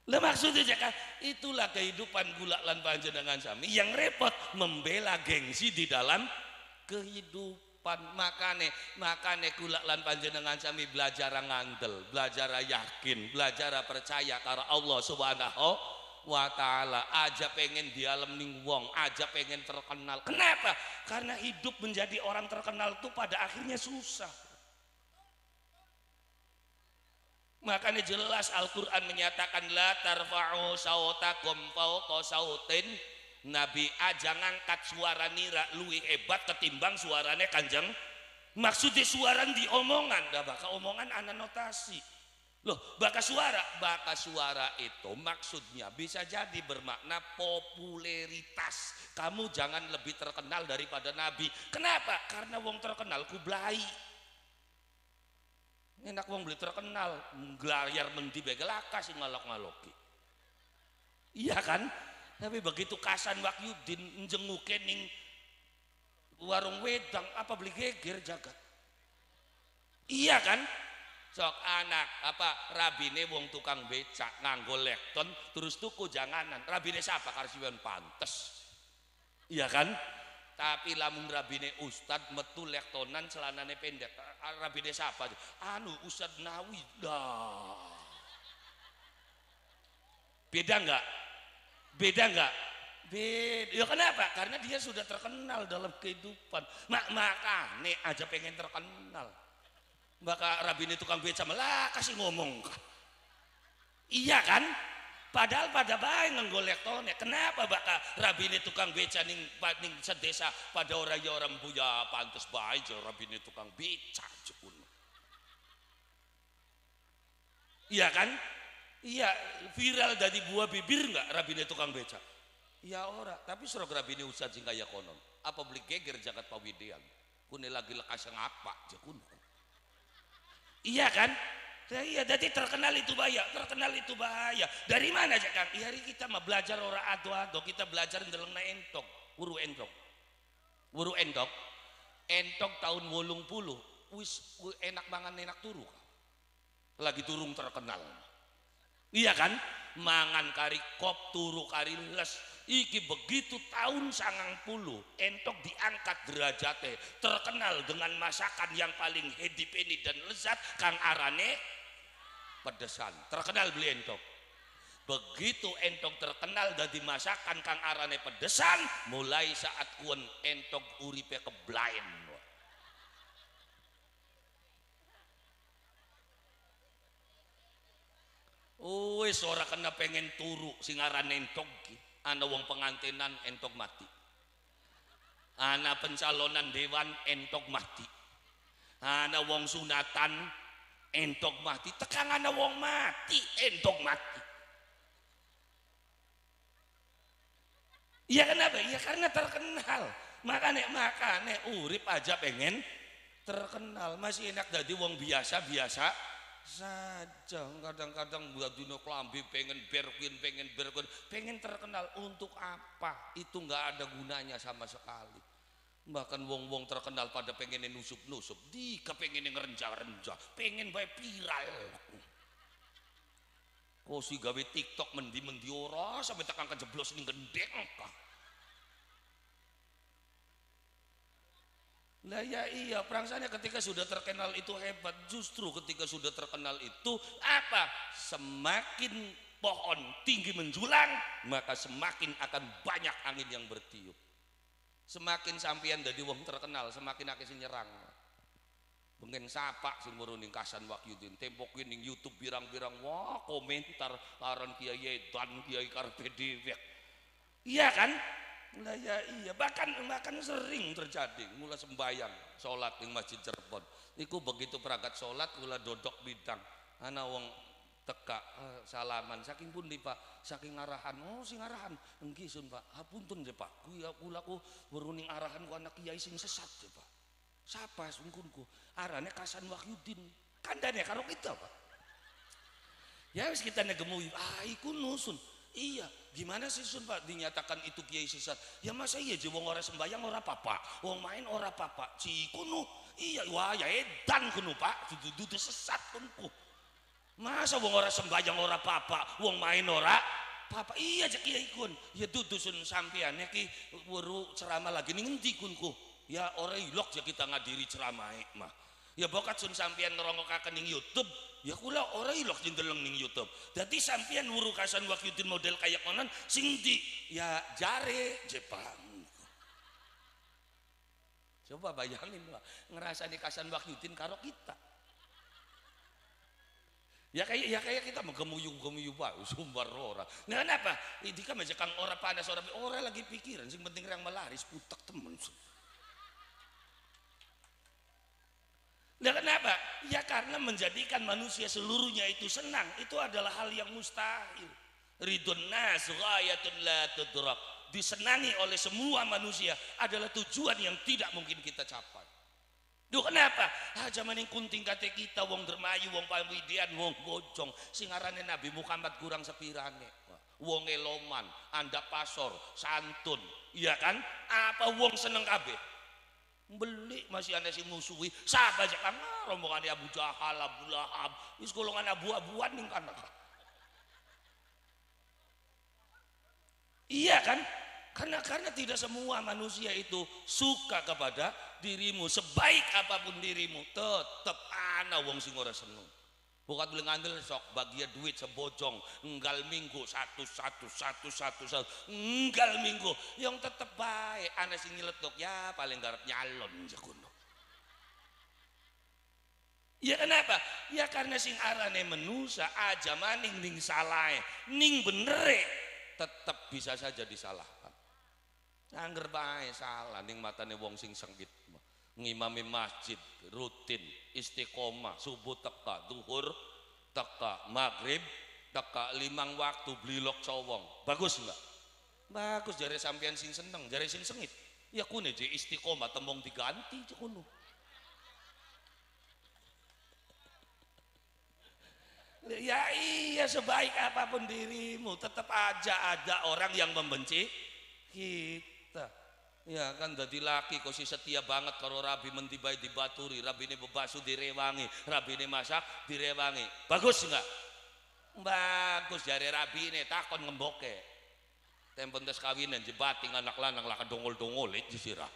Lah maksudnya kan itulah kehidupan kula lan panjenengan sami yang repot membela gengsi di dalam kehidupan. Makane kula lan panjenengan sami belajar ngandel, belajar yakin, belajar percaya karo Allah Subhanahu wa ta'ala. Aja pengen dialem ning wong, aja pengen terkenal. Kenapa? Karena hidup menjadi orang terkenal itu pada akhirnya susah. Makanya jelas Al-Quran menyatakan la tarfa'u sautakum fauqa sautin Nabi aja ngangkat suara nira luwih hebat ketimbang suarane Kanjeng. Maksudnya suara di omongan, dah baka omongan ana notasi. Loh, baka suara itu maksudnya bisa jadi bermakna popularitas. Kamu jangan lebih terkenal daripada Nabi. Kenapa? Karena wong terkenal ku blai. Enak wong beli terkenal, nglayar mendi begelaka sing ngalok-ngaloki. Iya kan? Tapi begitu Kasan Wahyudin njenguke ning warung wedang apa beli geger jagat. Iya kan? Sok anak apa rabine wong tukang becak nganggo lekton terus tuku janganan. Rabine siapa? Karsiwen pantes. Iya kan? Tapi lamun rabine ustad metu lektonan celanane pendek. Rabine siapa? Anu Ustad Nawi. Dah. Beda enggak? Beda enggak? Beda. Ya kenapa? Karena dia sudah terkenal dalam kehidupan. Makane aja pengen terkenal. Maka rabine tukang beca malah kasih ngomong. Iya kan? Padahal pada bae nganggo lektone. Kenapa baka rabine tukang beca ning sedesa pada orang ya orang buya pantes bae je rabine tukang beca jepun. Iya kan? Iya, viral dari buah bibir enggak rabine tukang beca? Iya ora, tapi surah rabine ustad sing kaya konon. Apa beli geger jagat pawidean? Kune lagi lekas ngapa je kuno. Iya kan? Iya, jadi terkenal itu bahaya. Dari mana aja kan? Hari kita mah belajar ora ado-ado, kita belajar ndelengna entok, wuru entok tahun 80 wis enak mangan enak turu. Lagi turung terkenal. Iya kan? Mangan kari kop turu kari les. Iki begitu tahun 90 entok diangkat derajate terkenal dengan masakan yang paling hedipeni dan lezat kang arane pedesan. Terkenal beli entok. Begitu entok terkenal dari masakan kang arane pedesan, mulai saat kuen entok uripe keblaen. Wis ora kena pengen turu sing arane entok ki. Ana wong pengantinan entok mati. Ana pencalonan dewan entok mati. Ana wong sunatan entok mati. Tekang ana wong mati entok mati. Iya kenapa? Iya karena terkenal. Makane urip aja pengen terkenal. Masih enak dadi wong biasa-biasa saja. Kadang-kadang buat dino klambi pengen berkuin, pengen terkenal. Untuk apa? Itu nggak ada gunanya sama sekali. Bahkan wong-wong terkenal pada pengen nusup-nusup, di kepengen ngerenja-renja, pengen bae viral. Kok si gawe TikTok mendi ora sampai tekan kejeblos ning gendeng kah? Lah ya iya, prangsanya ketika sudah terkenal itu hebat. Justru ketika sudah terkenal itu apa? Semakin pohon tinggi menjulang, maka semakin akan banyak angin yang bertiup. Semakin sampean dadi wong terkenal, semakin akeh sing nyerang. Bengen sapa sing weruh ning Kasan Wahyudin, tempo kuwi ning YouTube birang-birang wah komentar karon Kiai Dan Kiai karepe dewek. Iya kan? Lah ya iya, bahkan sering terjadi mulai sembayang sholat di Masjid Cirebon niku begitu perangkat sholat kula dodok bidang ana wong teka salaman saking pundi Pak? Saking arahan. Oh sing arahan engki sun Pak, hapunten nggih Pak, kula ku weruh ning arahan ku anak kiai sing sesat nggih Pak. Sapa sungkunku? Arane Kasan Wahyudin, kandane karo kita Pak. Ya wis kita negemui, iku nusun. Iya, gimana sih Sun Pak dinyatakan itu kiai sesat? Ya masa iya je wong ora sembayang ora apa-apa, wong main ora apa-apa. Ci kuno, iya wah ya edan kuno Pak, dudu sesat kunku. Masa wong ora sembayang ora papa, wong main ora papa. Iya cek kiai kun. Ya dudu sun sampean iki weru ceramah lagi ning endi kunku? Ya ora ilok ya kita ngadiri ceramah mah. Ya bokat sun sampean ngerongokaken ning YouTube, ya kula ora ilok jendeleng ning YouTube. Dadi sampean wuru Hasan Wahyudin model kayak ngonon sing ndi? Ya jare Jepang. Coba bayangin lah, ngerasani Hasan Wahyudin karo kita. Ya kayak kita menggemuyu-gemuyu pak sumber ora. Nah kenapa? Ini kan aja kang ora panas ora lagi pikiran sing penting yang melaris putak temen. Nah kenapa? Ya karena menjadikan manusia seluruhnya itu senang itu adalah hal yang mustahil. Ridun nas ghayatun la tudrak. Disenangi oleh semua manusia adalah tujuan yang tidak mungkin kita capai. Duh kenapa? Zaman yang kunting kate kita wong dermayu, wong pawidian, wong bojong. Singarane Nabi Muhammad kurang sepirane. Wong eloman, anda pasor, santun, iya kan? Apa wong seneng kabeh? Beli masih ana sing musuhi. Sapa aja kang rombongane Abu Jahal, Abu Lahab, wis golongan abu-abuan ning kana. Iya kan? Karena tidak semua manusia itu suka kepada dirimu. Sebaik apapun dirimu tetap ana wong sing ora seneng. Bukan boleh ngandel sok bagia duit sebojong enggal minggu satu enggal minggu yang tetap baik ana sing nyeletuk ya paling garap nyalon jakono. Ya kenapa? Ya karena sing arane menusa aja maning ning salahe ning benere tetap bisa saja disalahkan. Angger bae salah ning matane wong sing sengit ngimami masjid rutin istiqomah subuh teka duhur teka maghrib teka 5 waktu blilok cowong bagus enggak? Bagus jare sampean sing seneng jare sing sengit ya kune je istiqomah tembung diganti je kuno. Ya iya sebaik apapun dirimu tetap aja ada orang yang membenci kita. Ya kan dadi laki kok si setia banget karo rabi mentibai dibaturi, rabine bebasu direwangi, rabine masak direwangi. Bagus enggak? Bagus jare rabine takon ngemboke. Tempon tes kawinan jebating anak lanang lah kadongol-dongol disirah.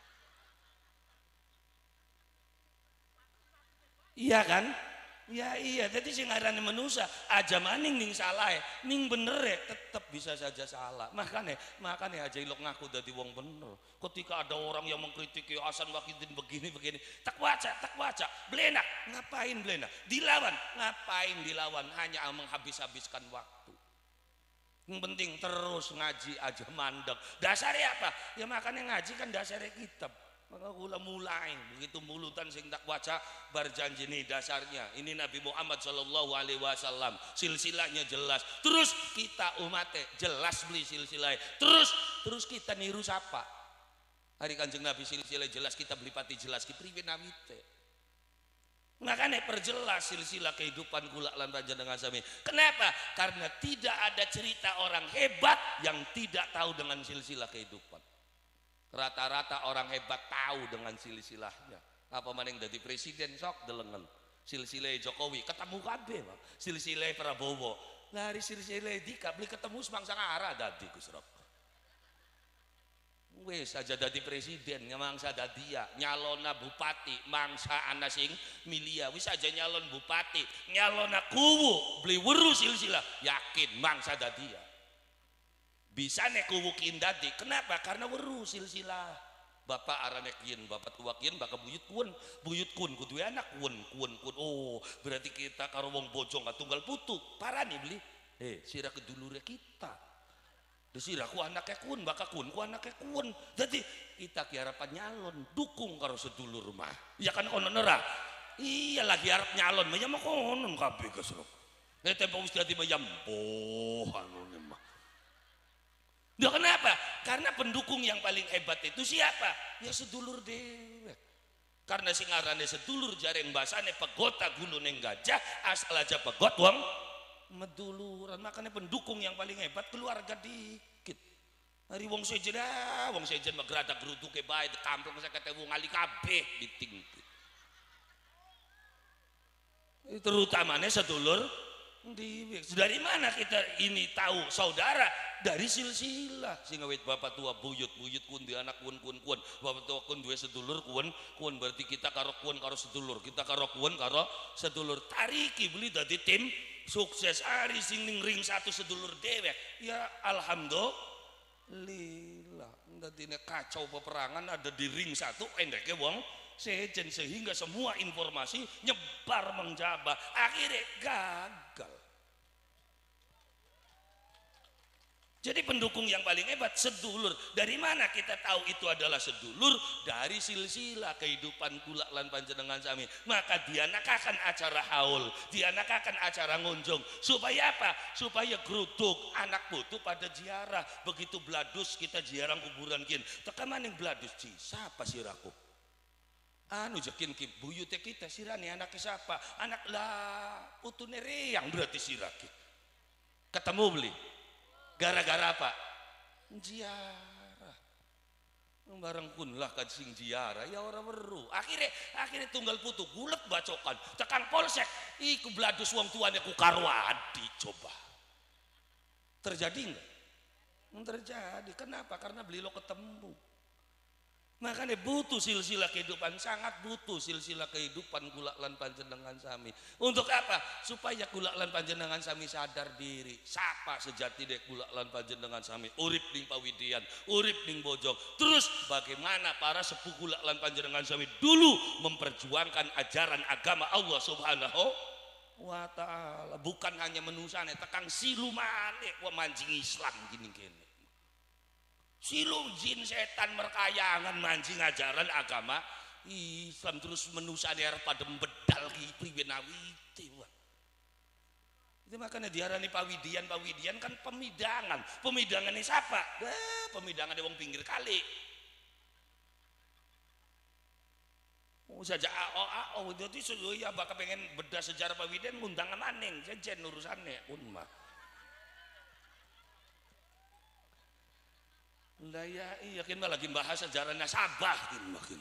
Iya kan? Ya iya, jadi sing ngarane manusia aja maning ning salah ning bener tetap bisa saja salah. Makanya aja ilok ngaku dadi wong bener. Ketika ada orang yang mengkritiki Hasan Wahyudin begini tak waca belenak ngapain belenak dilawan ngapain dilawan hanya menghabis-habiskan waktu. Yang penting terus ngaji aja mandek. Dasarnya apa? Ya makanya ngaji kan dasarnya kitab. Maka kula mulai begitu mulutan sing tak waca berjanji nih dasarnya ini Nabi Muhammad Shallallahu Alaihi Wasallam silsilahnya jelas terus kita umatnya jelas beli silsilah terus kita niru siapa hari Kanjeng Nabi silsilah jelas kita beli pati jelas kipriwe nawite makanya perjelas silsilah kehidupan kula lan panjenengan sami. Kenapa? Karena tidak ada cerita orang hebat yang tidak tahu dengan silsilah kehidupan. Rata-rata orang hebat tahu dengan silsilahnya. Apa maning dadi presiden sok delengen. Silsilah Jokowi ketemu kabeh, silsilah Prabowo. Lari silsilah Dika beli ketemu semangsa ngara dadi Gus Rob. Wis aja dadi presiden mangsa dadi ya, nyalona bupati mangsa ana sing milia. Wis aja nyalon bupati, nyalona kuwu beli weru silsilah, yakin mangsa dadi ya. Bisa nek kuwu kindadi. Kenapa? Karena weru silsilah. Bapak arane kian, bapak tua kian, bapak buyut kun kudu anak kun. Oh, berarti kita karo wong bojong tunggal putu. Parani beli. Sira kedulure kita. Desira ku anaknya kun, bakal kun, ku anaknya kun. Jadi kita ki harapan nyalon, dukung karo sedulur mah. Ya kan kono nera. Iya lagi harap nyalon, mah ya mah konon kabeh kesruk. Nek tempo wis dadi mah yambo anu mah. Nah, kenapa? Karena pendukung yang paling hebat itu siapa? Ya sedulur dewek. Karena sing arane sedulur jareng basane pegota gulune gajah asal aja pegot wong meduluran. Makanya pendukung yang paling hebat keluarga dikit. Hari wong sejen mah geradak geruduke bae di kampung saya kata wong ali kabeh ditinggi. terutamanya sedulur dari mana kita ini tahu saudara? Dari silsilah sing awit bapak tua buyut kun di anak kun bapak tua kun dua sedulur kun berarti kita karo kun karo sedulur, kita karo kun karo sedulur, tariki beli dari tim sukses hari sing ning ring satu sedulur dewe ya alhamdulillah. Dadine kacau peperangan ada di ring satu endeke wong sejen sehingga semua informasi nyebar menjabar akhirnya gagal. Jadi pendukung yang paling hebat sedulur. Dari mana kita tahu itu adalah sedulur? Dari silsilah kehidupan kula lan panjenengan sami. Maka dianakakan acara haul, dianakakan acara ngunjung. Supaya apa? Supaya geruduk anak putu pada ziarah. Begitu bladus kita ziarah kuburan kin. Teka maning bladus ci, siapa siraku? Anu jakin ki buyute kita sirani anaknya siapa? Anak lah putune reyang berarti siraki. Ketemu beli. Gara-gara apa? Ziarah. Bareng pun lah kan sing ziarah ya orang weru. Akhirnya tunggal putu gulet bacokan. Tekan polsek iku bladus wong tuane ku karwadi coba. Terjadi enggak? Terjadi. Kenapa? Karena beli lo ketemu. Makanya butuh silsilah kehidupan, sangat butuh silsilah kehidupan kula lan panjenengan sami. Untuk apa? Supaya kula lan panjenengan sami sadar diri. Sapa sejati dek kula lan panjenengan sami. Urip ning pawidian, urip ning bojong. Terus bagaimana para sepuh kula lan panjenengan sami dulu memperjuangkan ajaran agama Allah Subhanahu wa ta'ala. Bukan hanya menusane tekang silumane mancing Islam gini-gini. Silum jin setan merkayangan mancing ajaran agama Islam terus menusane arep pada bedal ki priwe nawite wah. Itu makanya diarani pawidian kan pemidangan. Pemidangannya siapa? Pemidangan wong pinggir kali. Saja jadi ya bakal pengen bedah sejarah pawidian ngundang maning jejen urusannya pun mah. Lah ya iya kan lagi bahas sejarahnya Sabah makin.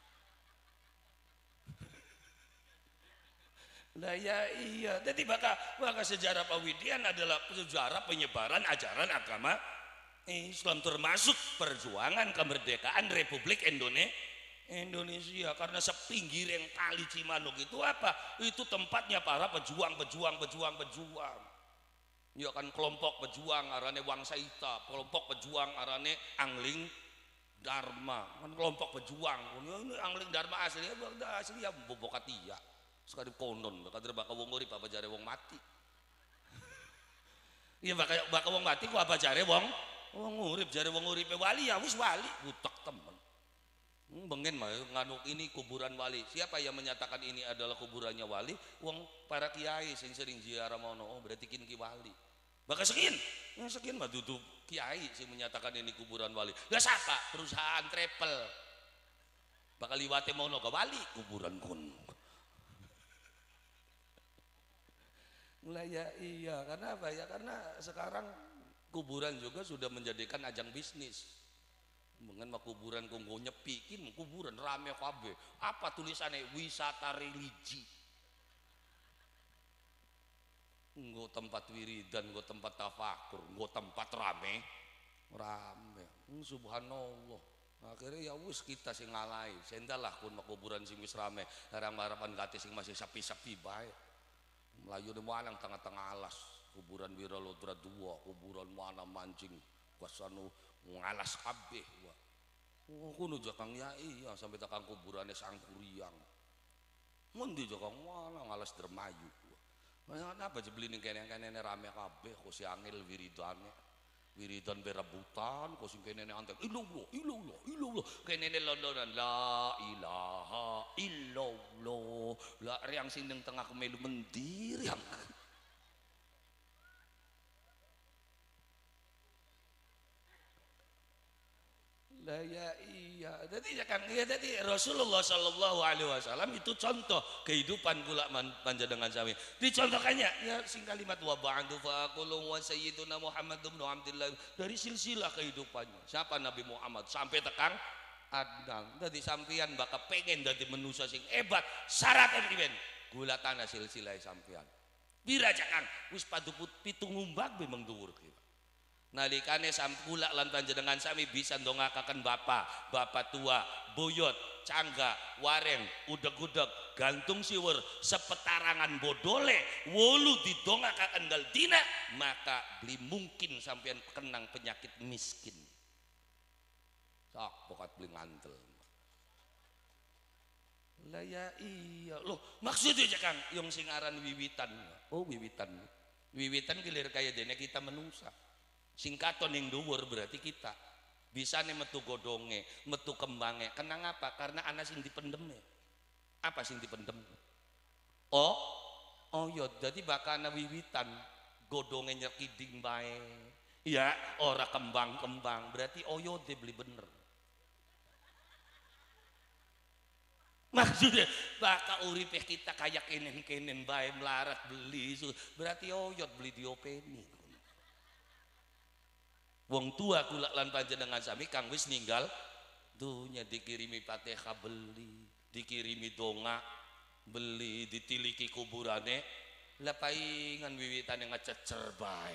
Lah ya iya. Jadi maka sejarah pawidian adalah sejarah penyebaran ajaran agama Islam termasuk perjuangan kemerdekaan Republik Indonesia karena sepinggir yang kali Cimanuk itu apa? Itu tempatnya para pejuang. Ya kan kelompok pejuang arane Wangsaita, kelompok pejuang arane Angling Dharma, kan kelompok pejuang. Ini Angling Dharma asli ya bobokatia. Sekali konon, kadang bakal wong urip apa jare wong mati. Iya bakal wong mati ku apa jare wong urip, jare wong uripe wali ya wis wali, utek temen. Bengen mah nganu ini kuburan wali. Siapa yang menyatakan ini adalah kuburannya wali? Wong para kiai sing sering ziarah mono. Oh berarti kin ki wali. Bakal sekian mah duduk kiai sing menyatakan ini kuburan wali. Lah siapa? Perusahaan travel. Bakal liwate mono ke wali kuburan kun. Lah ya iya, karena apa ya? Karena sekarang kuburan juga sudah menjadikan ajang bisnis. Mengen mah kuburan konggo nyepi, kin kuburan rame kabeh. Apa tulisannya? Wisata religi. Nggo tempat wiridan, nggo tempat tafakur, nggo tempat rame. Subhanallah. Akhirnya ya wis kita sing ngalai. Sendalah kun mah kuburan sing wis rame. Harapan kate sing masih sepi-sepi bae. Melayu di manang tengah-tengah alas. Kuburan Wiralodra 2, kuburan mana mancing. Kuasanu ngalas kabeh wah. Kuno jakang ya iya sampai takang kuburane Sangkuriang. Mundi jakang mana ngalas Dermayu. Wah. Kenapa jebli ning kene-kene rame kabeh kok si angel wiridan berebutan kok sing kene antek illallah kene londonan la ilaha illallah la yang sing ning tengah kemelu mendir yang lah ya iya jadi Rasulullah Shallallahu Alaihi Wasallam itu contoh kehidupan kula panjenengan sami dicontohkannya ya sing kalimat wa ba'du fa qulu wa sayyiduna Muhammad bin Abdullah dari silsilah kehidupannya siapa Nabi Muhammad sampai tekang Adnan. Jadi sampeyan bakal pengen dadi manusia sing hebat syaratnya pimen gula tanah silsilah sampean. Pira Kang? Wis pitung umbak memang dhuwur ki. Nalikane sampula lan panjenengan sami bisa ndongakaken bapak tua, buyut, cangga, wareng, udeg-udeg, gantung siwer, sepetarangan bodole, wolu didongakaken dal dina, maka beli mungkin sampean kenang penyakit miskin. Sok pokat beli ngantel. Lah ya iya loh, maksudnya Kang yang sing aran wiwitan. Oh wiwitan. Wiwitan gilir kaya dene kita menungsa. Singkaton yang dhuwur berarti kita bisa nih metu godonge, metu kembange. Kenang apa? Karena anak sing dipendeme. Apa sing dipendem? Oh ya, jadi bakana wiwitan godonge nyekiding bae. Ya, ora kembang-kembang. Berarti oyo de beli bener. Maksudnya baka uripe kita kayak kenen bae melarat beli. Berarti oyot beli diopeni. Wong tua kula lan panjenengan sami kang wis ninggal dunya dikirimi Fatihah beli, dikirimi donga beli, ditiliki kuburane lah paingan wiwitane ngececer bae.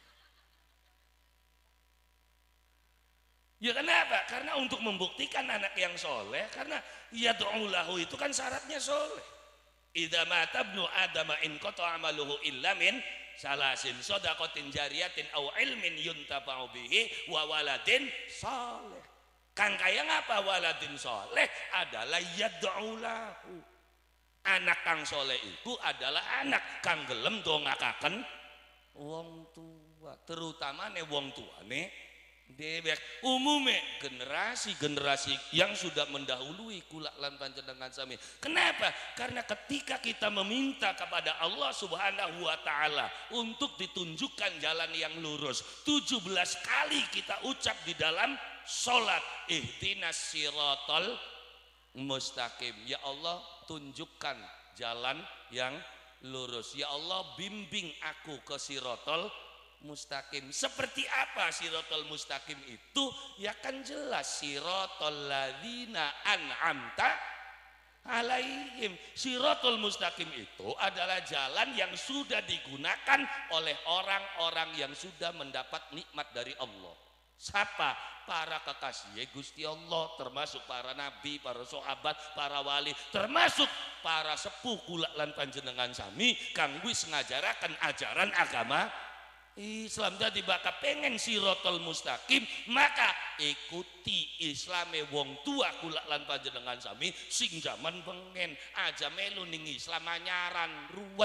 Ya kenapa? Karena untuk membuktikan anak yang soleh, karena yad'u lahu itu kan syaratnya soleh. Idza mata ibnu adama in qata amaluhu illa min salasin shadaqatin jariyatin aw ilmin yuntafa'u bihi wa waladin saleh. Kang kaya ngapa waladin saleh adalah yad'u lahu. Anak kang soleh itu adalah anak kang gelem dongakaken wong tua, terutama ne wong tuane dewek umume generasi yang sudah mendahului kula lan panjenengan sami. Kenapa? Karena ketika kita meminta kepada Allah Subhanahu wa taala untuk ditunjukkan jalan yang lurus, 17 kali kita ucap di dalam salat, ihdinas siratal mustaqim. Ya Allah, tunjukkan jalan yang lurus. Ya Allah, bimbing aku ke siratal mustaqim. Seperti apa siratal mustaqim itu? Ya kan jelas siratal ladzina an'amta alaihim. Siratal mustaqim itu adalah jalan yang sudah digunakan oleh orang-orang yang sudah mendapat nikmat dari Allah. Siapa? Para kekasih Gusti Allah, termasuk para nabi, para sahabat, para wali, termasuk para sepuh kula lan panjenengan sami kang wis ngajaraken ajaran agama Islam. Jadi baka pengen siratal mustaqim, maka ikuti Islame wong tua kula lan panjenengan sami sing jaman pengen aja melu ning Islam anyaran ruwet.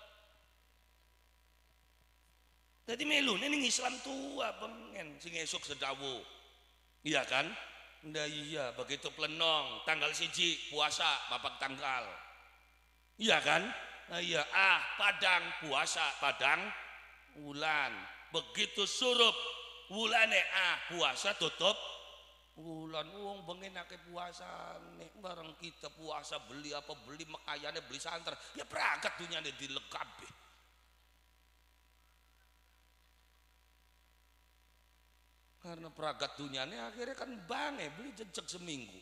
Jadi melu ning Islam tua pengen sing esuk sedawu. Iya kan? Ndak iya, begitu plenong tanggal 1 puasa bapak tanggal. Iya kan? Nah, iya padang puasa padang wulan. Begitu surup wulane puasa tutup wulan. Wong bengen akeh puasane bareng kita puasa beli apa beli mekayane beli santer ya berangkat dunyane dilekabe. Karena peragat dunyane akhirnya kan bange beli jejak seminggu.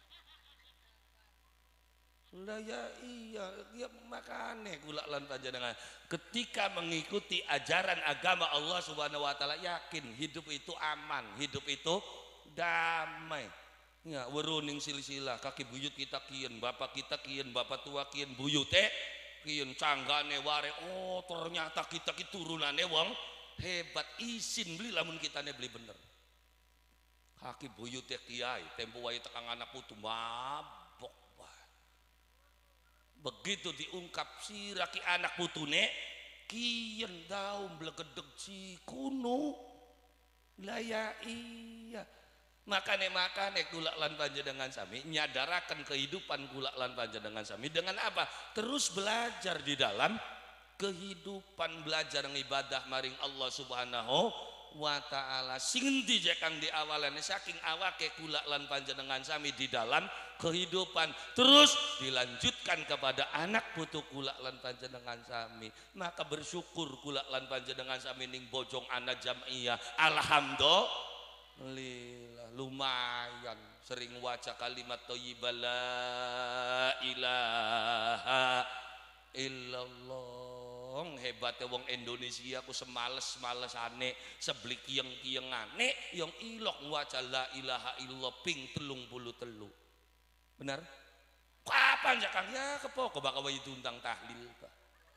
Lah ya iya, ya makane kula lan panjenengan ketika mengikuti ajaran agama Allah Subhanahu wa taala yakin hidup itu aman, hidup itu damai. Ya weruning silsilah kaki buyut kita kian, bapak kita kian, bapak tua kian, buyute kian, canggane ware. Oh ternyata kita ki turunane wong hebat, isin beli lamun kitane beli bener. Kaki buyute kiai, tempo wae tekang anak putu mabok. Begitu diungkap si raki anak putune kian daun blegedeg si kuno lah ya iya makane kula lan panjenengan sami nyadaraken kehidupan kula lan panjenengan sami dengan apa? Terus belajar di dalam kehidupan, belajar ngibadah maring Allah Subhanahu wa ta'ala. Sing endi kang di awalane saking awake kula lan panjenengan sami di dalam kehidupan, terus dilanjutkan kepada anak putu kula lan panjenengan sami. Maka bersyukur kula lan panjenengan sami ning bojong anak jam'iyah, alhamdulillah lumayan sering waca kalimat thayyibah la ilaha illallah. Hebatnya wong Indonesia ku semales-malesane sebeli kiyeng-kiyengane yang ilok waca la ilaha illallah ping 33. Benar? Kapan ya Kang? Ya kepoko bakal wae diundang tahlil Pak.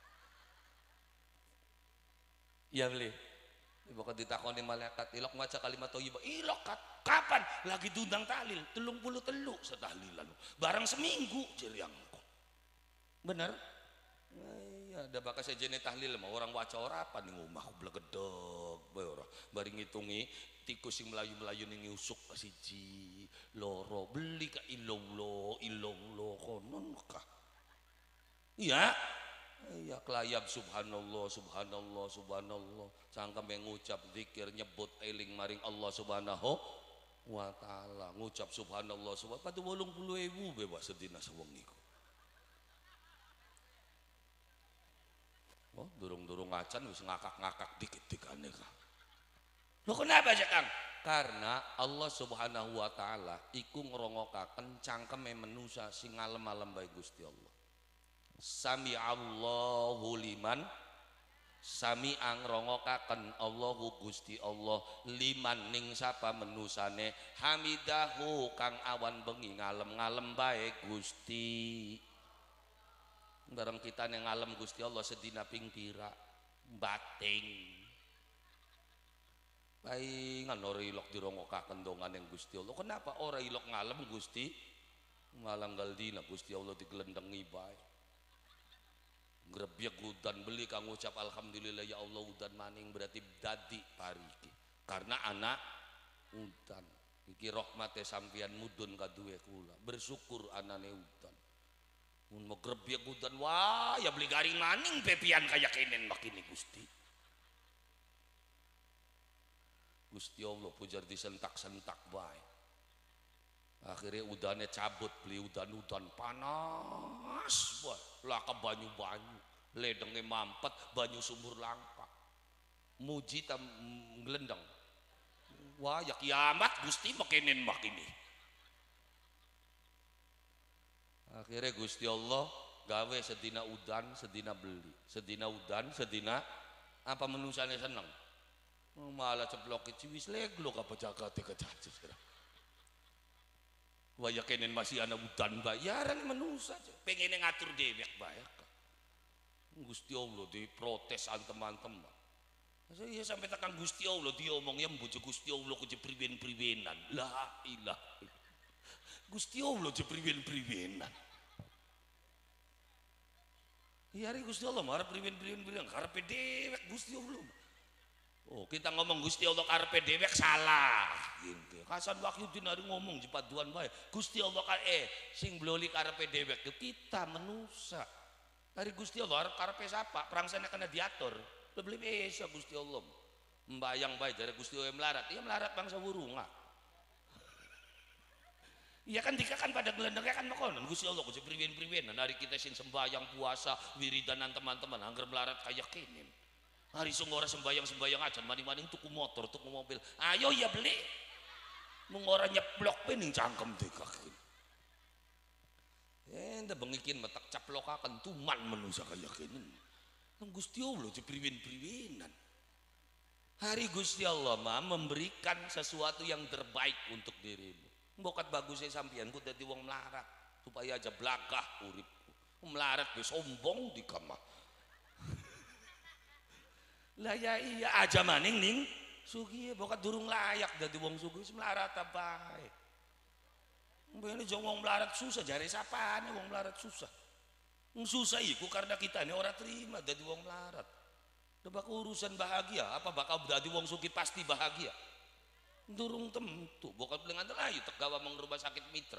Iya beli. Bakal ditakoni malaikat ilok maca kalimat thayyibah. Ilok kapan? Lagi diundang tahlil 33 setahlilan. Barang seminggu jeriangku. Bener? Iya, ada bakal sejenis tahlil mah orang waca ora apa ning omah blegedeg bae ora. Bari ngitungi tikus sing melayu-melayu ning usuk siji, loro, beli ka illallah konon kah. Iya. Iya kelayap subhanallah subhanallah subhanallah cangkem ngucap zikir nyebut eling maring Allah subhanahu wa ta'ala ngucap subhanallah subhanallah padu 80.000 bebas sedina seweng niku. Oh durung-durung acan wis ngakak-ngakak dikit-dikane Kang. Lho kenapa aja Kang? Karena Allah subhanahu wa ta'ala iku ngerongokaken cangkeme manusa sing ngalem-alem bae Gusti Allah. Sami Allahu liman sami angrongokaken Allahu Gusti Allah liman ning sapa menusane hamidahu kang awan bengi ngalem-ngalem bae Gusti. Bareng kita ning ngalem Gusti Allah sedina ping pira bating paingan ora ilok dirongokaken donganing Gusti Allah. Kenapa ora ilok ngalem Gusti? Malanggal dina Gusti Allah diglendengi bae. Grebyak udan beli kang ngucap alhamdulillah ya Allah udan maning berarti dadi pariki karena anak udan iki rahmate sampeyan mudun kaduwe kula bersyukur anane udan mun mau grebyak udan wah ya beli garing maning pepian kaya kenen makini Gusti Allah pujar disentak-sentak bae akhirnya udannya cabut beli udan panas wah laka banyu-banyu ledengnya mampet banyu sumur langka muji tam ngelendang wah ya kiamat Gusti makinin makini akhirnya Gusti Allah gawe sedina udan sedina beli sedina udan sedina apa menusane seneng malah ceplok ciwis leglo apa jagate kecacis waya kenen masih ana udan bayaran manusia pengen ngatur dewek bayar Gusti Allah diprotesan teman-teman saya sampai tekan Gusti Allah diomongnya membujuk Gusti Allah ke priben-pribenan la ilah Gusti Allah ke priben-pribenan iya hari Gusti Allah marah priben-pribenan karepe dewek Gusti Allah. Oh kita ngomong Gusti Allah karepe dewek salah gitu. Hasan Wahyudin hari ngomong di paduan bae Gusti Allah sing bloli karepe dewek kita manusia. Hari Gusti Allah karepe sapa prangsane kena diatur. Lebih bisa Gusti Allah. Mbayang bae dari Gusti Allah melarat. Iya melarat bangsa burunga. Iya kan dikakan pada gelendengnya kan makonon Gusti Allah kudu priwen-priwen hari kita sing sembahyang puasa wiridanan teman-teman angger melarat kayak kene. Hari sungguh sembayang aja maning-maning tuku motor tuku mobil ayo ya beli mengora nyeplok pening cangkem dekakin enda bengikin metak caplokaken tuman manusia kaya kene nang Gusti Allah priwen-priwenan hari Gusti Allah mah memberikan sesuatu yang terbaik untuk dirimu mbokat bagusnya sampeyan ku dadi wong melarat supaya aja blagah uripku melarat wis sombong di kamar lah ya iya aja maning ning sugi bokat durung layak dadi wong sugih melarat bae. Mbene jong wong melarat susah jare sapane wong melarat susah. Susah iku karena kita ini ora terima dadi wong melarat. Debak urusan bahagia apa bakal dadi wong sugih pasti bahagia. Durung tentu bokat belengan ayo tegawa meng rumah sakit mitra.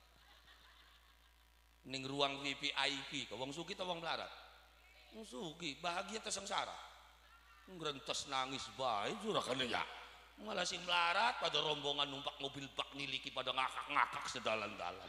Ning ruang VIP ka wong sugih ta wong melarat. Wong sugih bahagia ta sengsara. Ngrentos nangis bae jurakan ya malah si melarat pada rombongan numpak mobil bak niliki pada ngakak-ngakak sedalan-dalan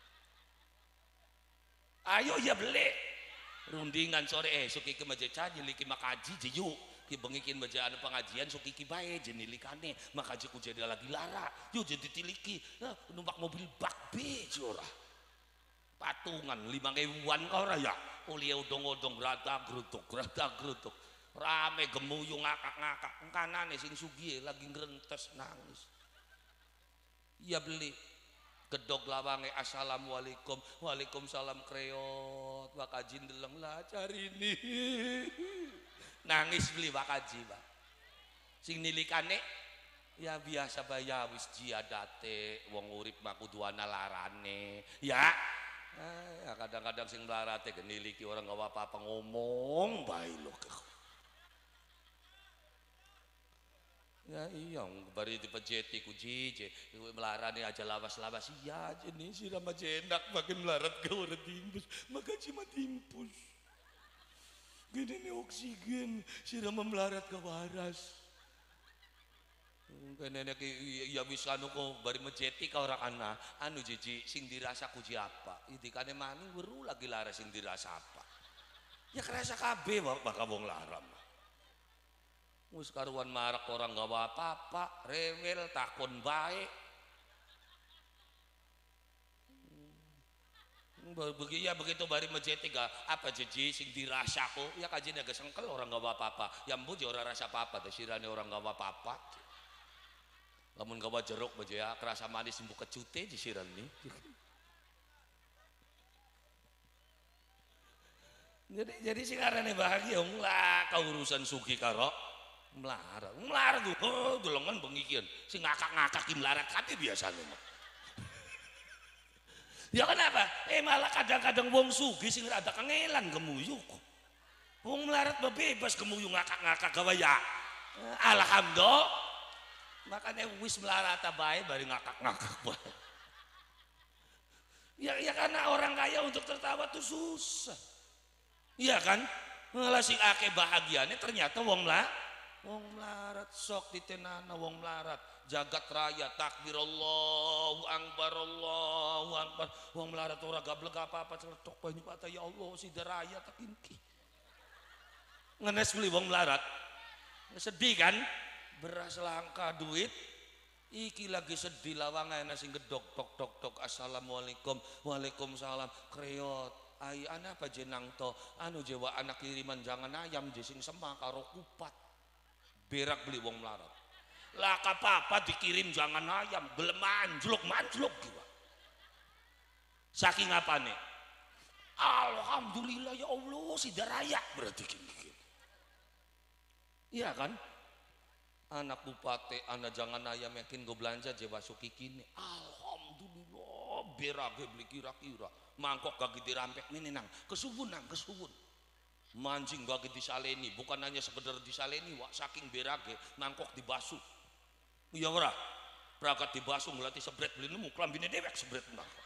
ayo ya beli rundingan sore esok iki maje caji liki makaji jiyu ki bengikin maje anu pengajian sok iki bae jenilikane makaji ku jadi lagi lara yo jadi tiliki numpak mobil bak be jura patungan 5.000-an kau ora ya kuliah odong-odong grata-grutuk rame gemuyung ngakak-ngakak kanane sing sugih lagi ngrentes nangis iya beli gedog lawange assalamualaikum waalaikumsalam kreot wakaji ndeleng lah cari ini nangis beli wakaji Pak sing nilikane ya biasa baya wis jiadate wong urip mah kudu ana larane ya kadang-kadang sing larate geniliki orang gak apa-apa ngomong bae lho ya iya bari dipejeti ku jije melarane aja lawas-lawas iya jenis siram aja enak makin melarat ke ora timpus maka cuma timpus gini nih oksigen siram melarat ke waras nenek ya bisa anu kok bari mejeti ka orang anak anu jiji sing dirasa kuji apa idikane maning weru lagi lara sing dirasa apa ya kerasa kabeh maka wong laram wis karuan marak orang gak apa-apa rewel takon bae begitu bari mejeti ga apa jiji sing dirasa kok ya kajine agak sengkel orang gak apa-apa ya mbuh ora rasa apa-apa sirane orang gak apa-apa lamun gawa jeruk baja ya kerasa manis sembuh kecute di siran nih jadi sing arane bahagia lah kau urusan sugi karo melarat tuh dolongan bengikian sing ngakak-ngakak ki melarat kabeh biasane ya kenapa malah kadang-kadang wong sugi sing rada kangelan gemuyuk wong melarat bebas gemuyuk ngakak-ngakak gawa ya alhamdulillah makanya wis melarata bae bari ngakak-ngakak bae ya karena orang kaya untuk tertawa tuh susah iya kan malah sing akeh bahagiane ternyata wong melarat sok ditenana wong melarat jagat raya takbir Allahu akbar wong melarat ora gablek apa-apa cetok banyu kata ya Allah sidaraya tak inki ngenes beli wong melarat sedih kan beras langka duit iki lagi sedih lawangan sing gedok tok assalamualaikum waalaikumsalam kreot ai ana apa jenang to anu jewa anak kiriman jangan ayam jesing semak karo kupat berak beli wong melarat lah kapapa dikirim jangan ayam gelem manjluk giwa saking apane alhamdulillah ya Allah sidaraya berarti gini iya kan anak bupate anak jangan ayam yakin gue belanja jewa suki kini alhamdulillah berage beli kira-kira mangkok gak dirampek ini nang kesuwun mancing gak disaleni bukan hanya sekedar disaleni wak saking berage mangkok dibasuh iya ora prakat dibasuh ngelatih sebret beli nemu kelambine dewek sebret mangkok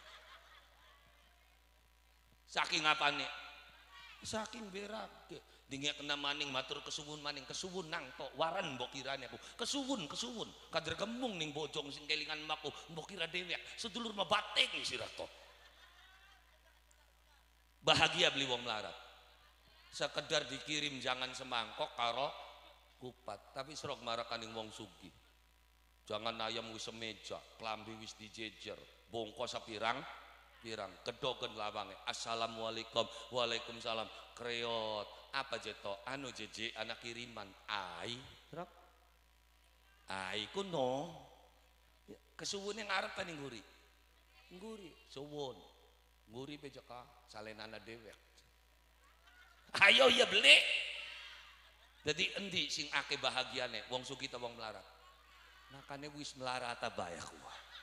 saking apane saking berage dingnya kena maning matur kesuwun maning kesuwun nang tok waran mbok kirane aku kesuwun kader kembung ning bojong sing kelingan maku mbok kira dewek sedulur mah batik sirah tok bahagia beli wong melarat sekedar dikirim jangan semangkok karo kupat tapi serok marakaning wong sugih jangan ayam wis semeja klambi wis dijejer bongko sapirang kedogen lawange assalamualaikum waalaikumsalam kreot apa jeto anu jeje anak kiriman ai kuno kesuwun yang ngarep ning nguri suwun nguri pejaka salenana dewek ayo ya beli jadi endi sing akeh bahagiane wong sugih ta wong melarat makane wis melarat bae aku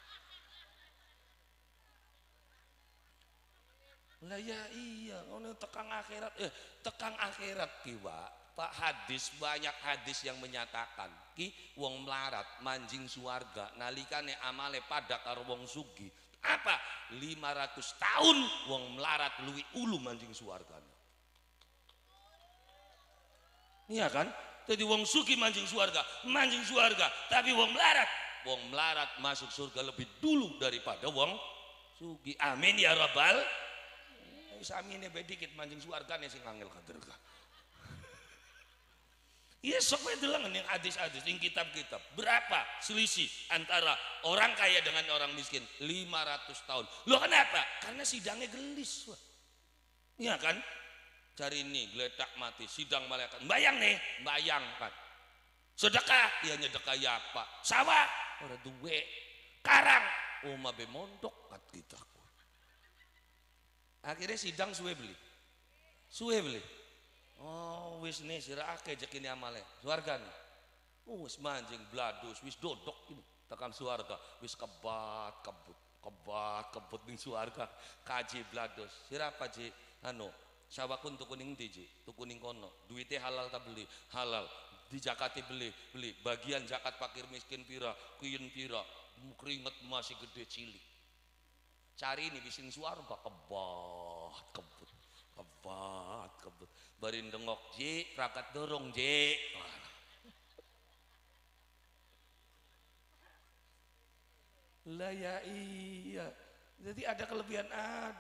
lah ya iya ono tekang akhirat kiwa Pak hadis banyak hadis yang menyatakan ki wong melarat manjing suarga nalikane amale pada karo wong sugih apa 500 tahun wong melarat luwi ulu manjing suargane iya kan jadi wong sugih manjing suarga tapi wong melarat masuk surga lebih dulu daripada wong sugih amin ya rabbal samine bae dikit manjing suargane sing angel kader ka Iya sok wae delengan yang hadis-hadis yang kitab-kitab. Berapa selisih antara orang kaya dengan orang miskin? 500 tahun. Loh kenapa? Karena sidangnya gelis. Wah. Iya kan? Cari ini geletak mati sidang malaikat. Bayang nih, bayangkan. Sedekah, iya nyedekah ya Pak. Sawah, ora duwe. Karang, oma be mondok kat kita. Akhirnya sidang suwe beli. Suwe beli. Oh wis nih sirake jekini amale suarga nih. Wis manjing bladus wis dodok ini tekan suarga wis kebat kebut ning suarga kaji bladus sirapa ji anu sawakun tuku ning ndi ji tuku ning kono duite halal ta beli halal di zakati beli bagian zakat fakir miskin pira kuyen pira keringet masih gede cilik cari ini wis ning suarga kebut barin dengok Ji rakat dorong Ji lah ya iya jadi ada kelebihan